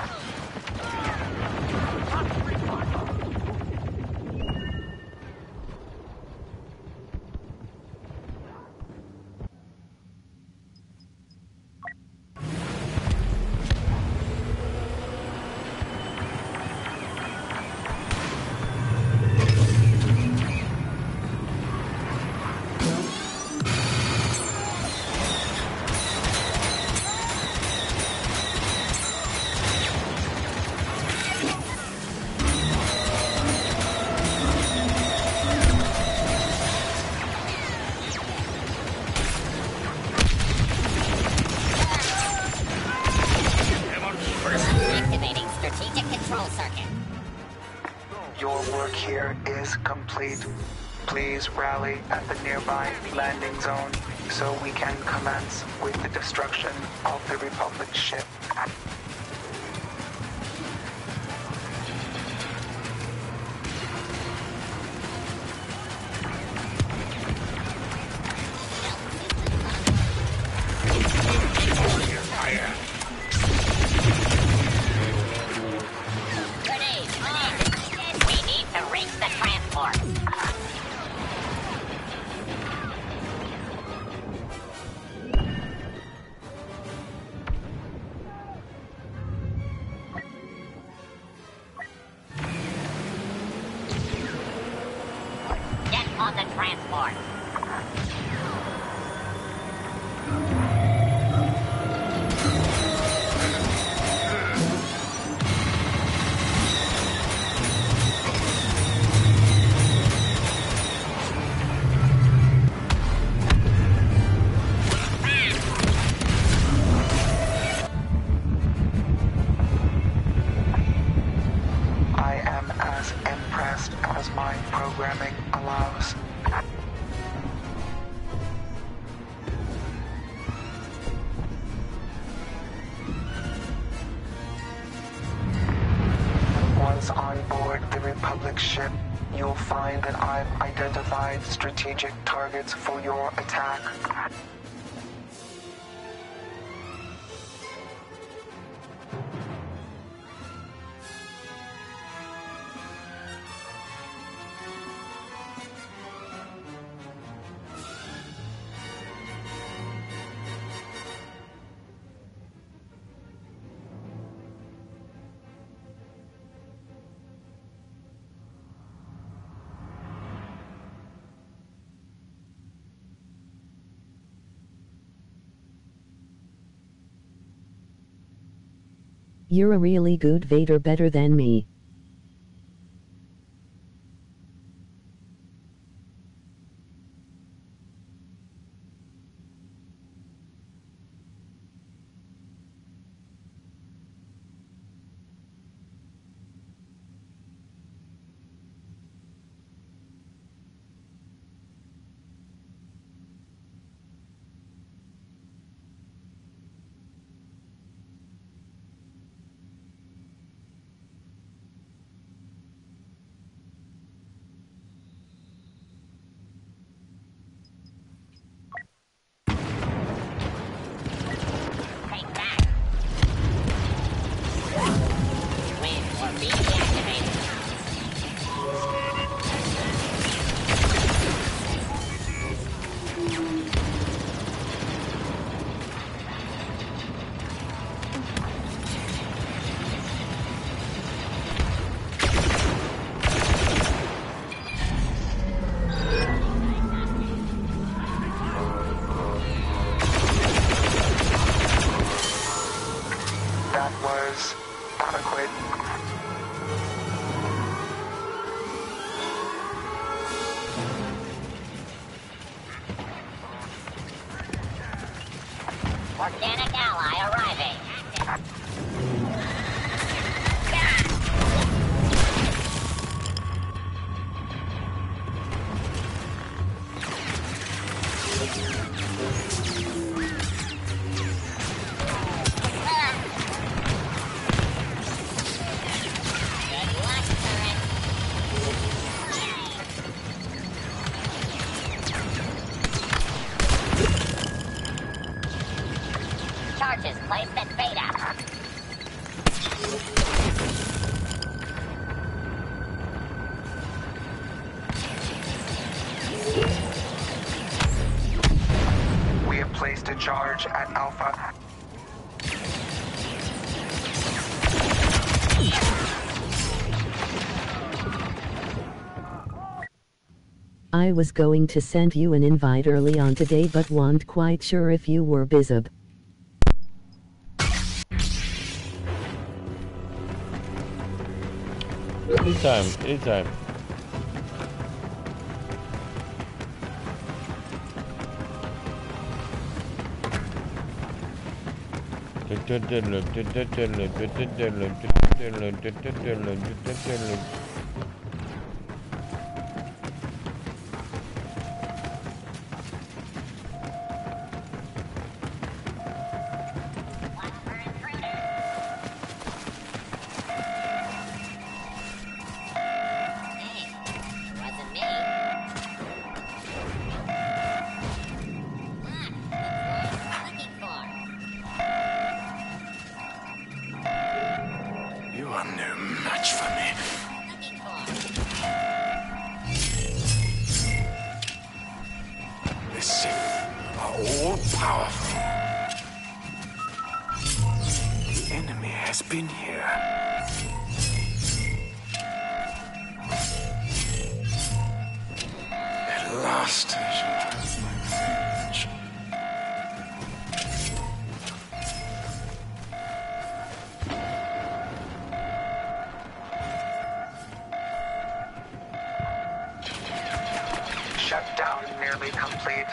Activating strategic control circuit. Your work here is complete. Please rally at the nearby landing zone so we can commence with the destruction of the Republic ship. Grenade, grenade. We need to reach the transport. transport. I am as impressed as my programming allows. Once on board the Republic ship, you'll find that I've identified strategic targets for your attack. You're a really good Vader, better than me. Take that. Switch will be deactivated. That was adequate. Organic ally arriving. Good luck, turret. Charges placed at Beta. We have placed a charge at Alpha. I was going to send you an invite early on today but wasn't quite sure if you were busy. Anytime, anytime. Powerful. The enemy has been here. At last. bastard. Shutdown nearly complete.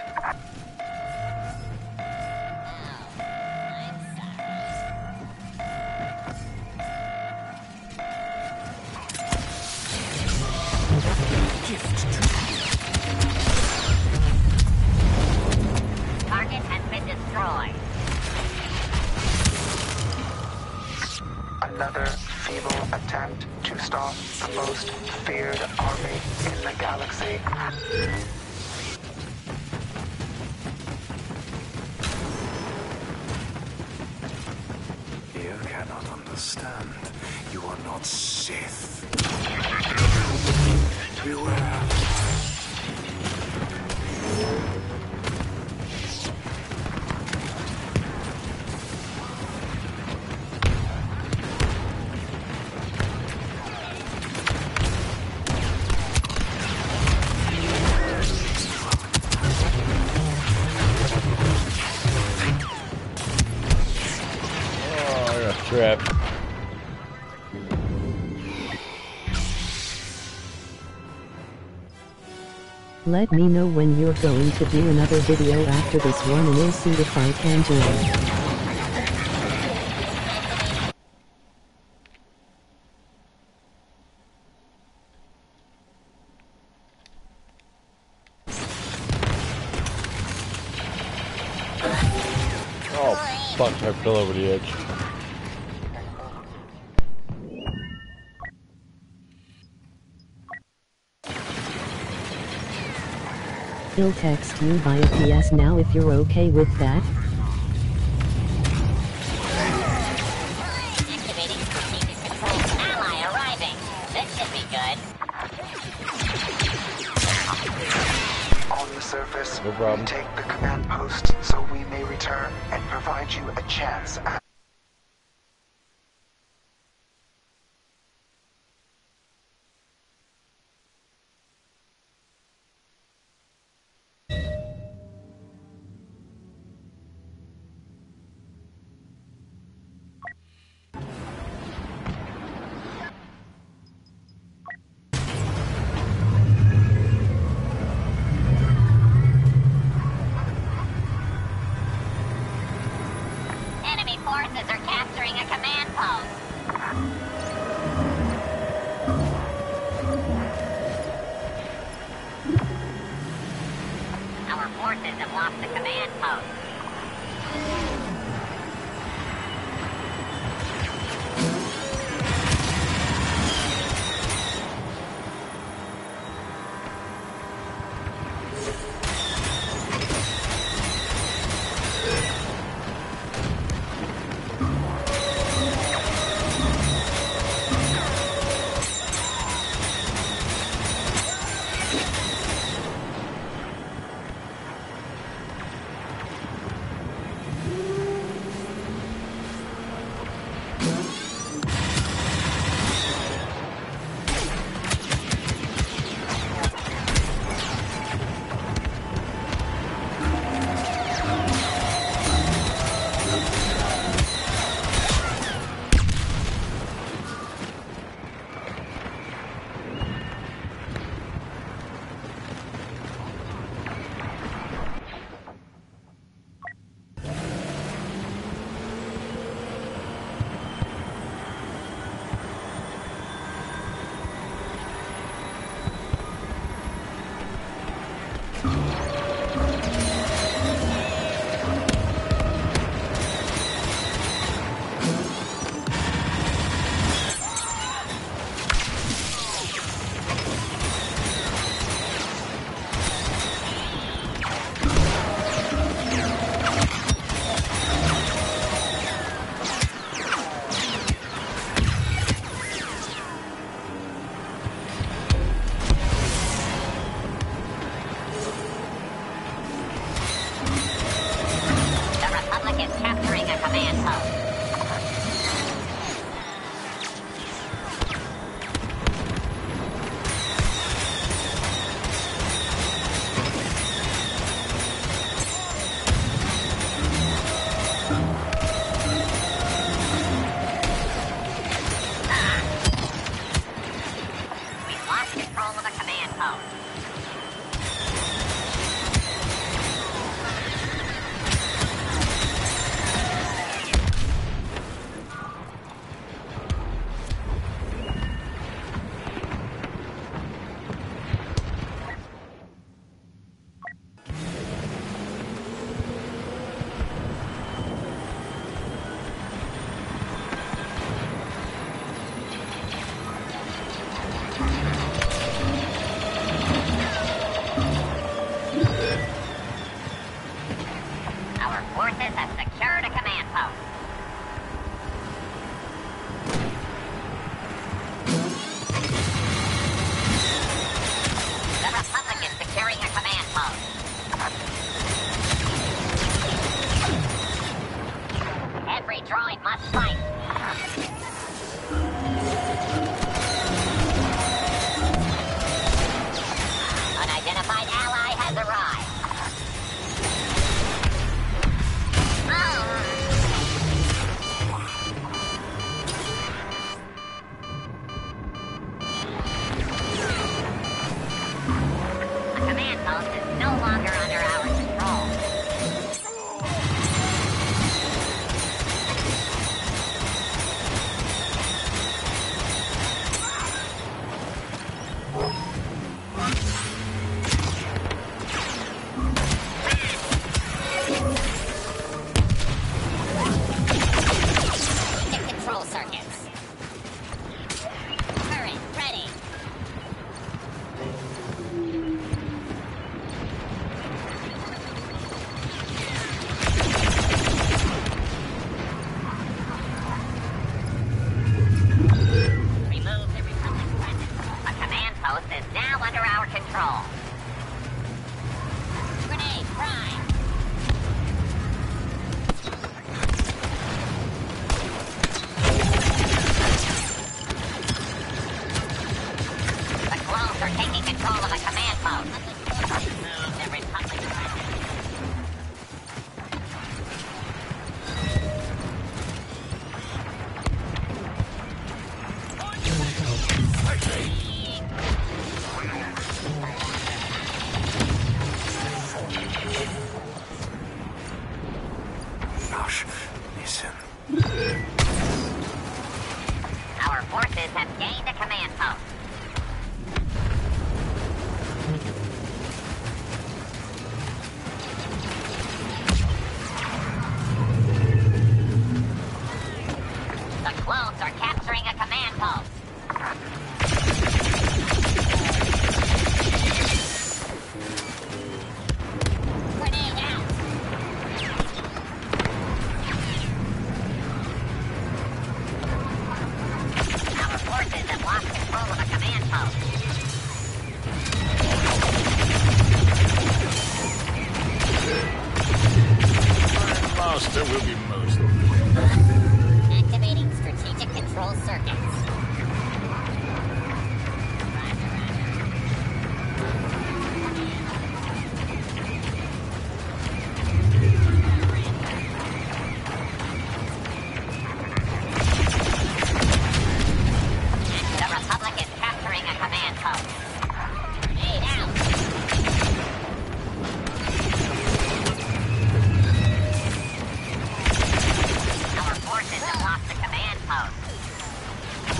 Target has been destroyed. Another feeble attempt to stop the most feared army in the galaxy. You cannot understand. You are not Sith. Beware. Oh, I got trapped. Let me know when you're going to do another video after this one and I'll see if I can join. Oh, fuck, I fell over the edge. He'll text you via P S now if you're okay with that. Activating strategic control. Ally arriving. This should be good. On the surface, No problem. we take the command post so we may return and provide you a chance at Enemy forces post. Our forces have secured a command post. The Republic is securing a command post. Every droid must fight. Unidentified ally has arrived. The command post is no longer under our control. The control circuits. Current ready. Remove the Republic presence. A command post is now under our control. Grenade prime. The clones are taking control of a command post. Remove the Republic presence. Hush. Listen. Our forces have gained a command post. The clones are capturing a command post. Grenade out. Our forces have lost control of a command post. Master will be most. Activating strategic control circuits. The Republic is capturing a command post. Grenade out. Our forces have lost the command post.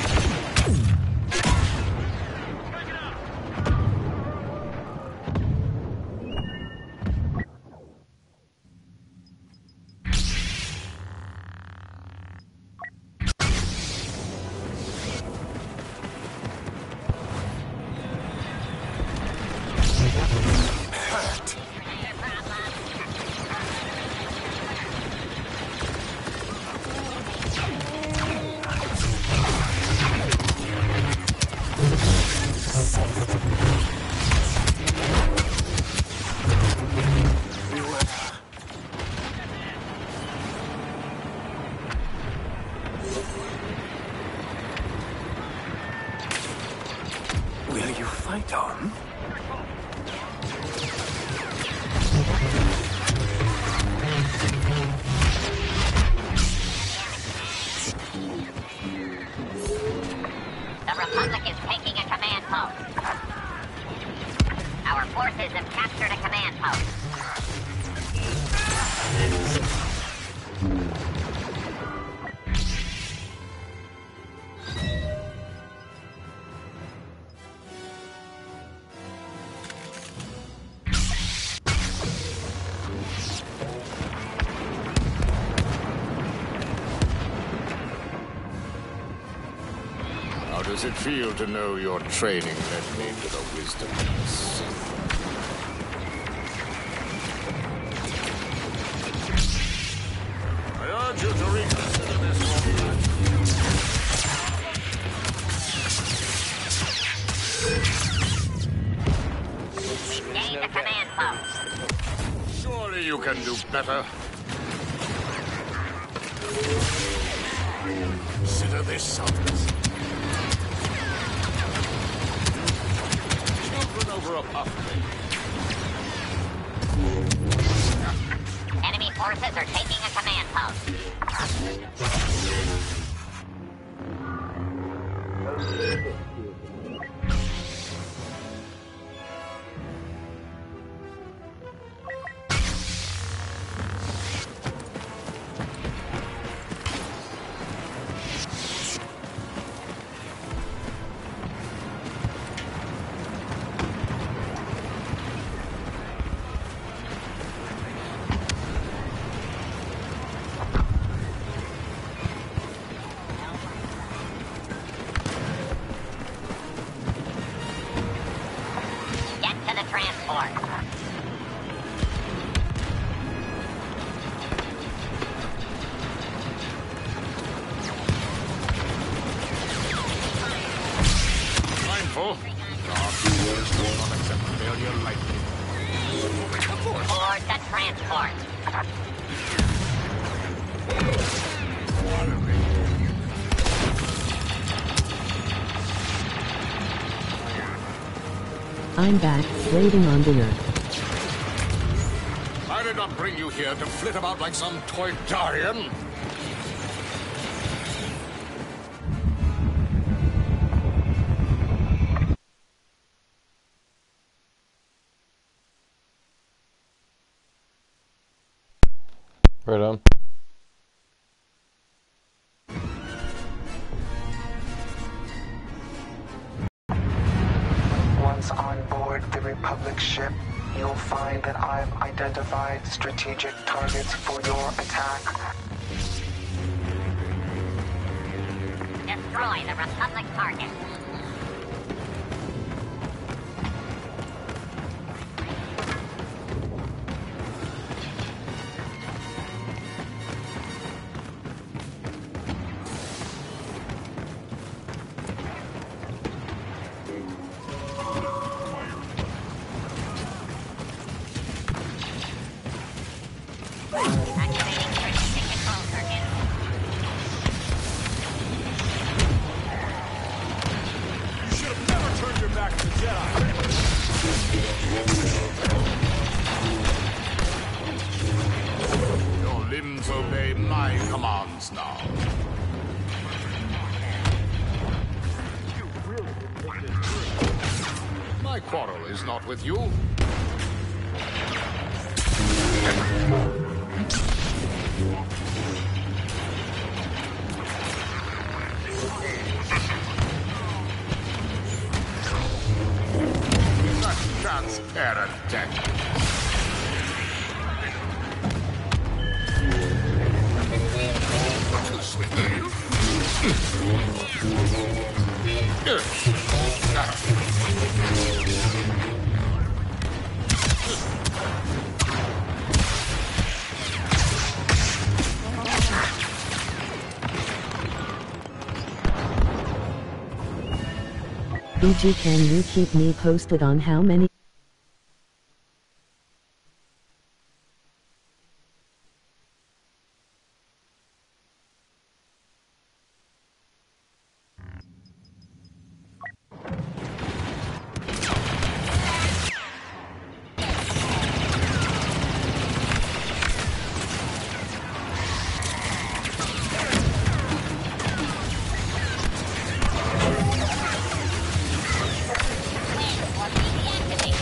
Will you fight on? The Republic is taking a command post. Our forces have captured a command post. How does it feel to know your training led me to the wisdom of the Sith? I urge you to reconsider this offer. We've gained a command post. Surely you can do better. Consider this something. Children over a puff. Enemy forces are taking a command post. Get to the transport. Mindful. Our few words will not accept failure lightly. Board the transport. I'm back, waiting on dinner. I did not bring you here to flit about like some Toydarian. Right on. Once on board the Republic ship, you'll find that I've identified strategic targets for your attack. Destroy the Republic target. Activating strategic control circuit. You should have never turned your back to the Jedi. Your limbs obey my commands now. My quarrel is not with you. That transparent deck. Too swiftly. B G, can you keep me posted on how many Activate.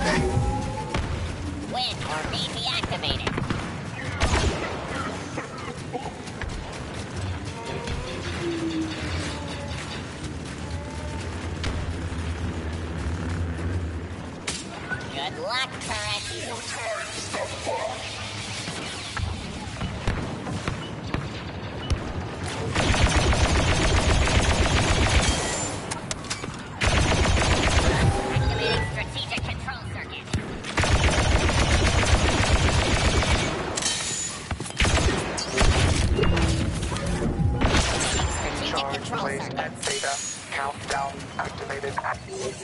Win or be deactivated. Good luck, turret. Activating strategic control circuit. Strategic Charge control placed circuit. at Theta. Countdown activated at...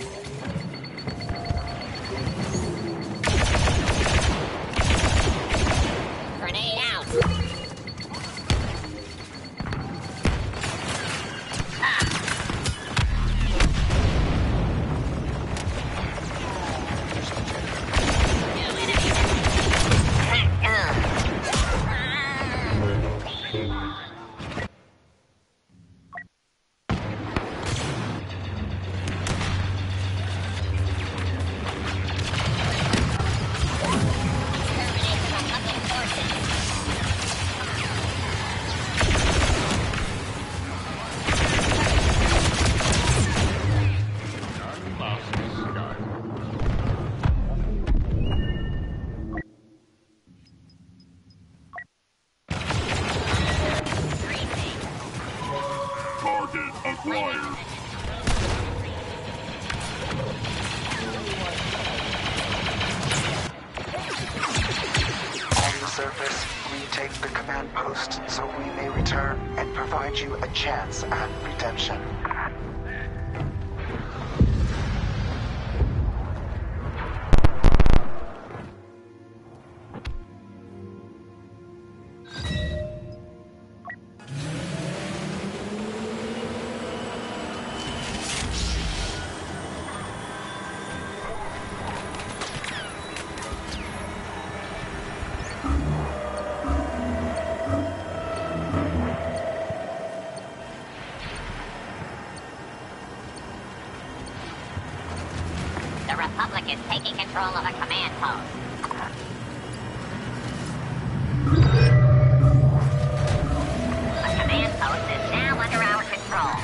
Grenade out. New enemy. Terminate the Republic forces. Briefing. Target acquired. On the surface, retake the command post so we may return and provide you a chance at redemption. The Republic is taking control of a command post. The command post is now under our control.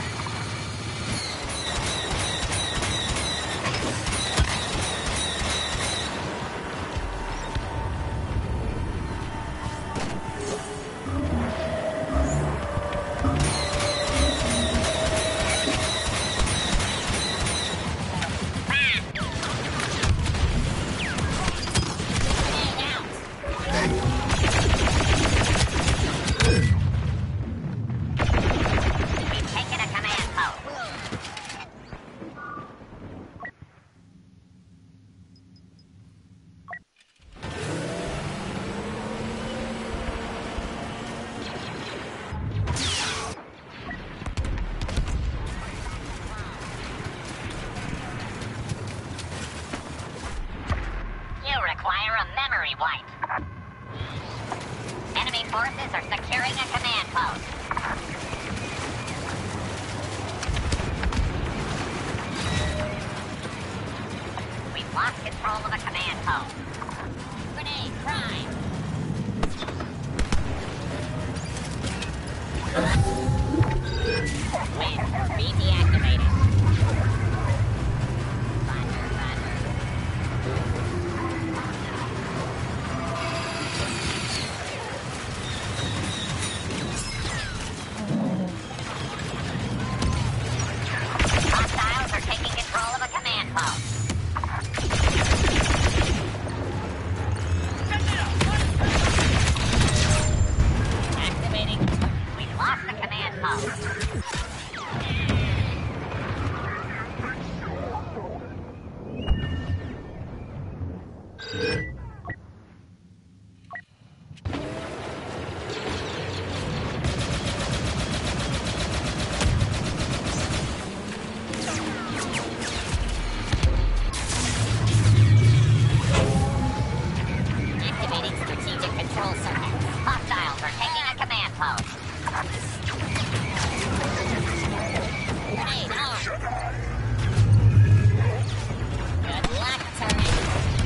Grenade out. We've taken a command post. You require a memory wipe. Enemy forces are securing a command post. We've lost control of a command post. Grenade prime. Win or be deactivated. Roger, roger. Hostiles are taking control of a command post. Activating. We've lost the command post. Activating strategic control circuit. Hostiles are taking a command post. Grenade on. Good luck, turret.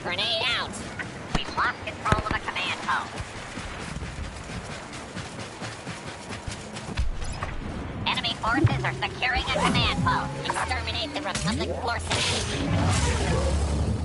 Grenade out. We've lost control of a command post. Enemy forces are securing a command post. Exterminate the Republic forces.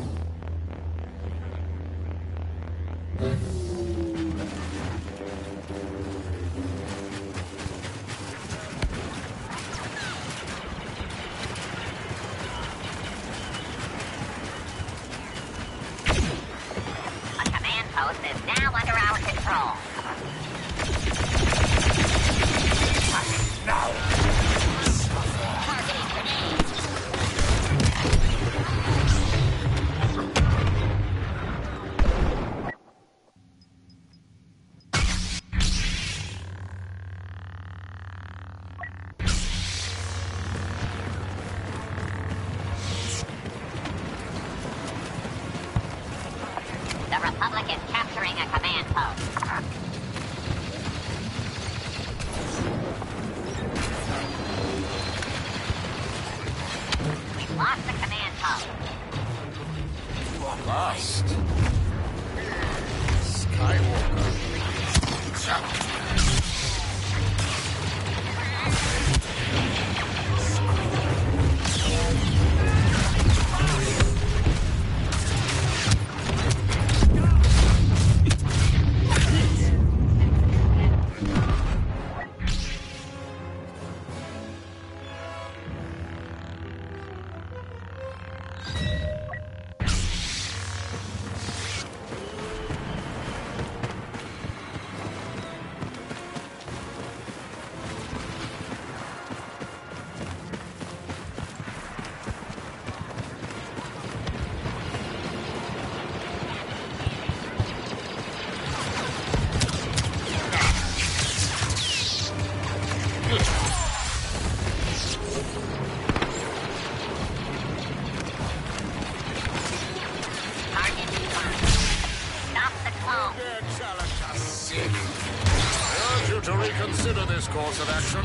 Course of action.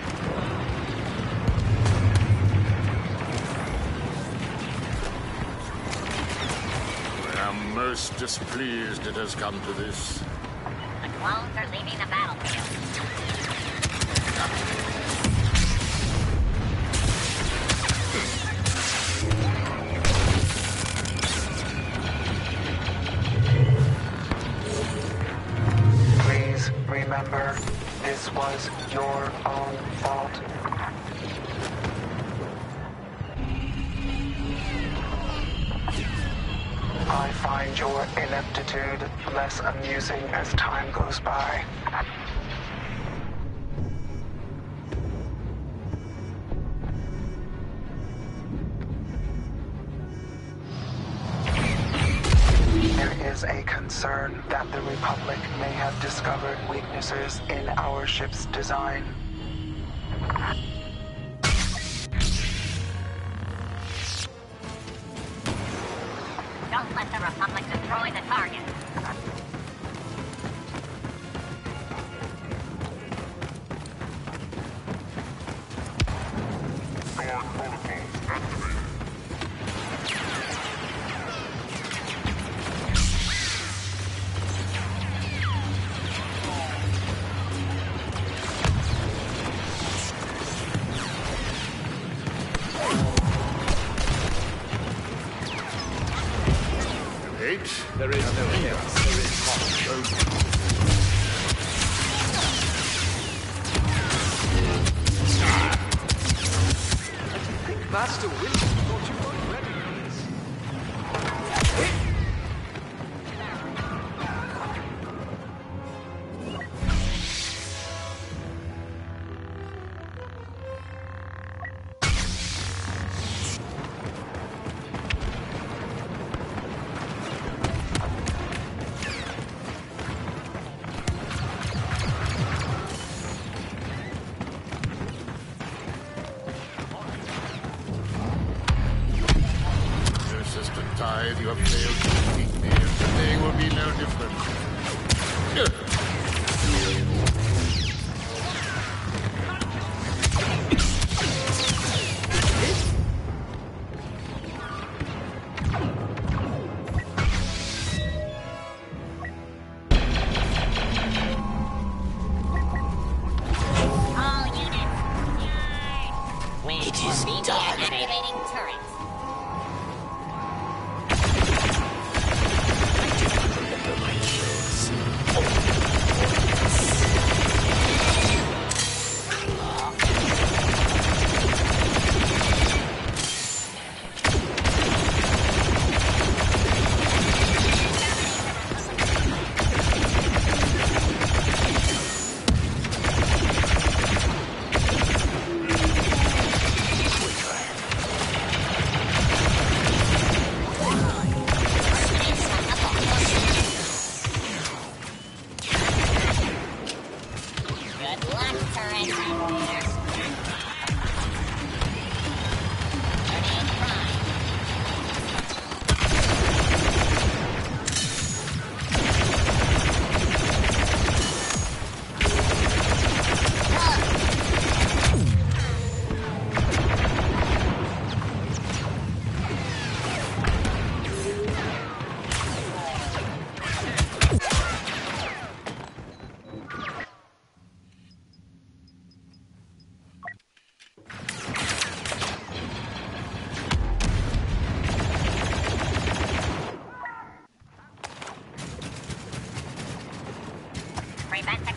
I am most displeased it has come to this. The clones are leaving the battlefield. Please remember, this was your own fault. I find your ineptitude less amusing as time goes by. There is a concern that the Republic may have discovered weaknesses in our ship's design. Don't let the Republic destroy the target. There is no chaos. There is I think Master Winston thought you weren't ready for this. Tithe, you have failed to defeat me, and today will be no different.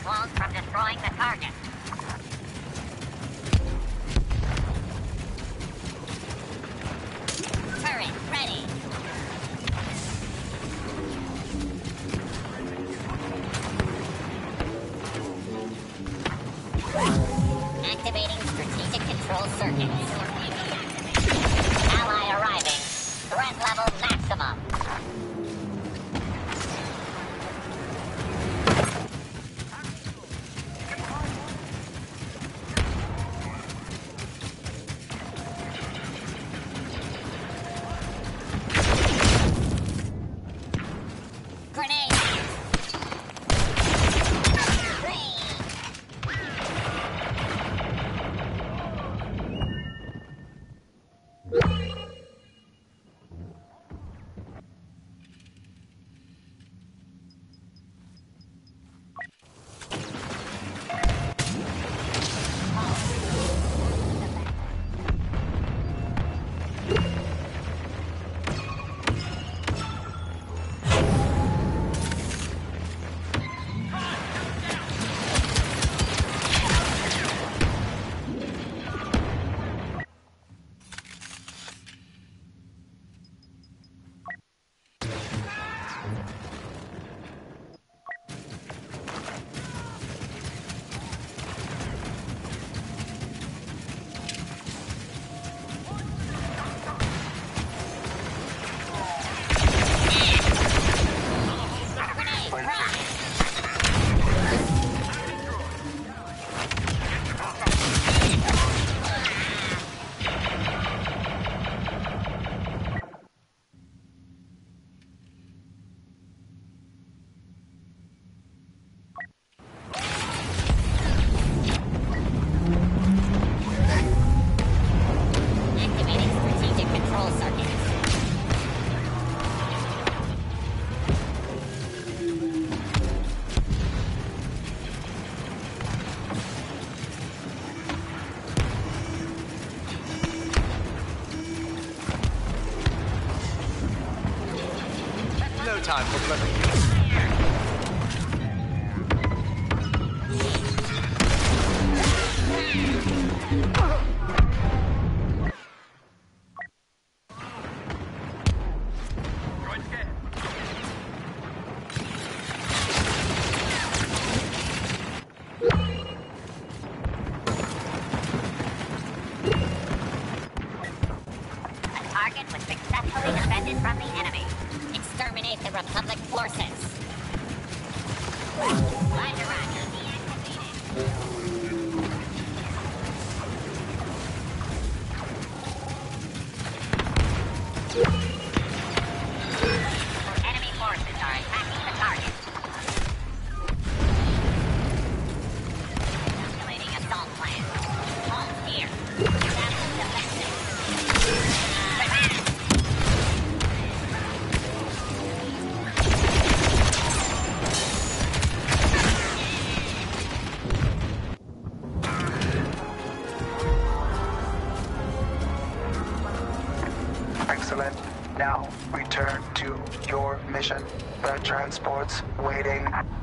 clones from destroying the target. Turret ready. Activating strategic control circuits. Ally arriving. Threat level maximum. Grenade. Activating strategic control circuits. No time for flipping. The target was successfully defended from the enemy. Exterminate the Republic forces. Roger, roger. Deactivated. Enemy forces are attacking the target. Calculating assault plan. Hold here. Establish defensive. Excellent. Now return to your mission. The transport's waiting.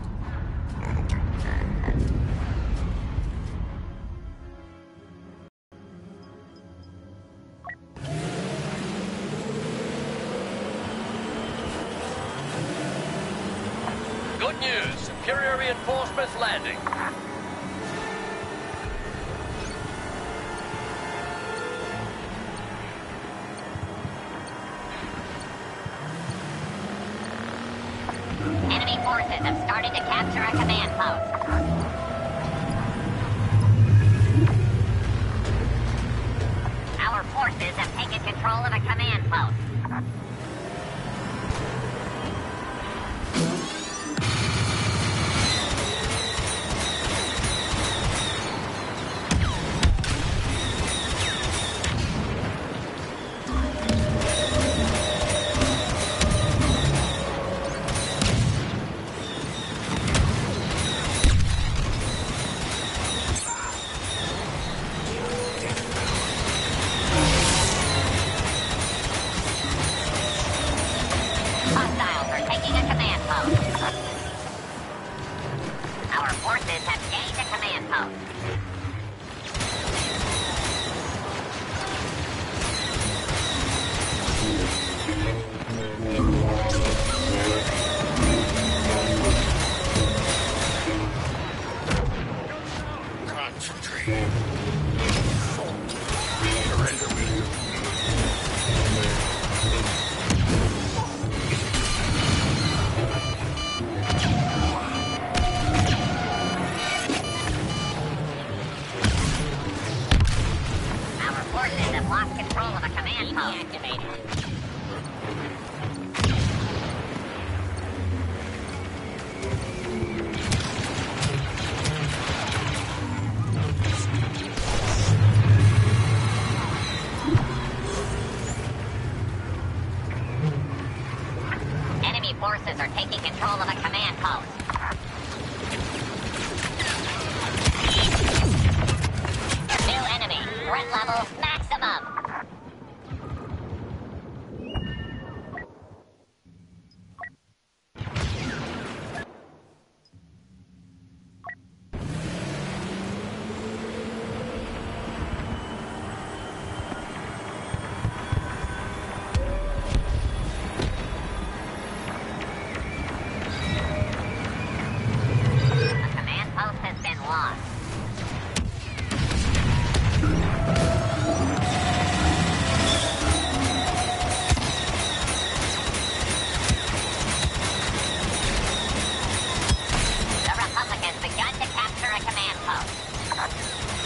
Good news. Superior reinforcements landing. Enemy forces have started to capture a command post. Our forces have taken control of a command post. Hostiles are taking a command post. Our forces have gained a command post. Concentrate. Our forces have lost control of a command post. Activated. Enemy forces are taking control of a command post. New enemy. Threat level maximum. A command post has been lost. The Republicans begun to capture a command post.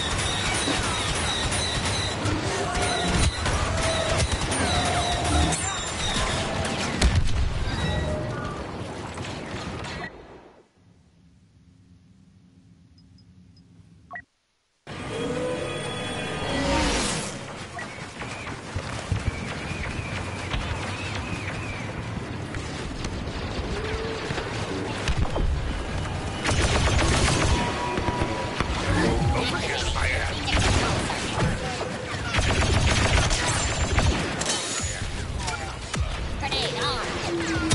Grenade on.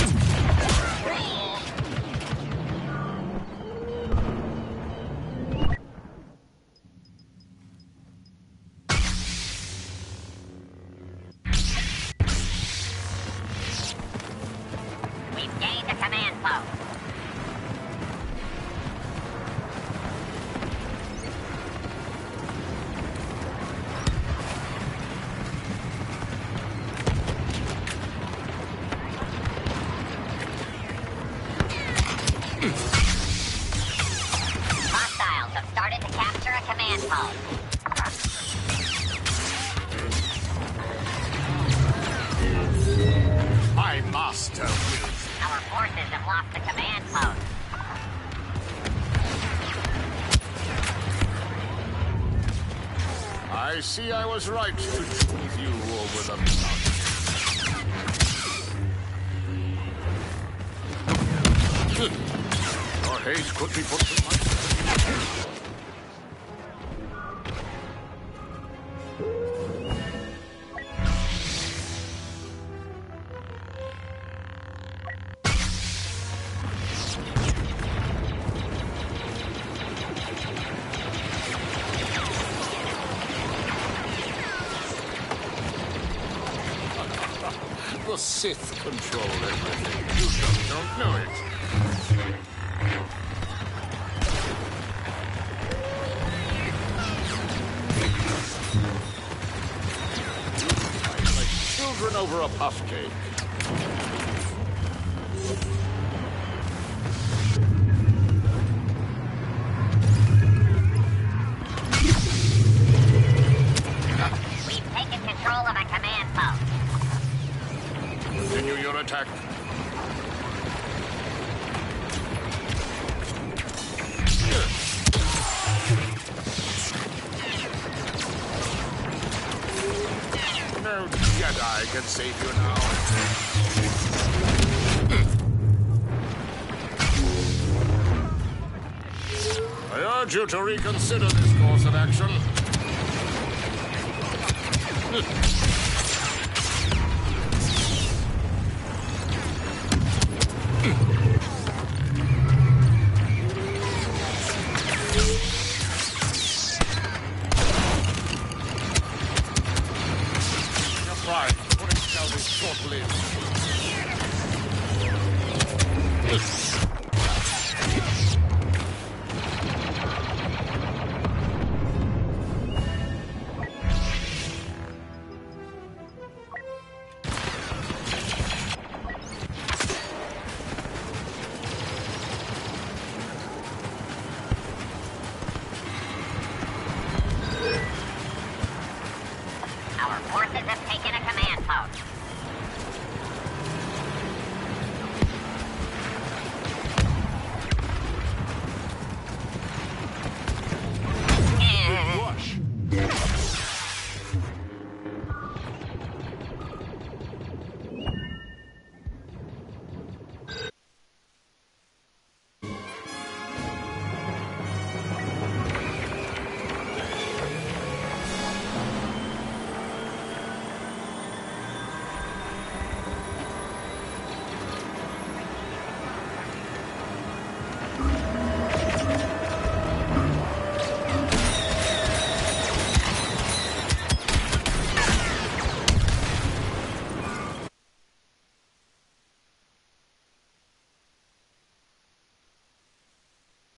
We've gained a command post. Hostiles have started to capture a command post. My master will. Our forces have lost the command post. I see I was right to choose you over the mountain. Your haste could be put to my... The Sith control everything. You just don't know it. Like children over a puff cake. We've taken control of a command post. Continue your attack. No Jedi can save you now. I urge you to reconsider this course of action.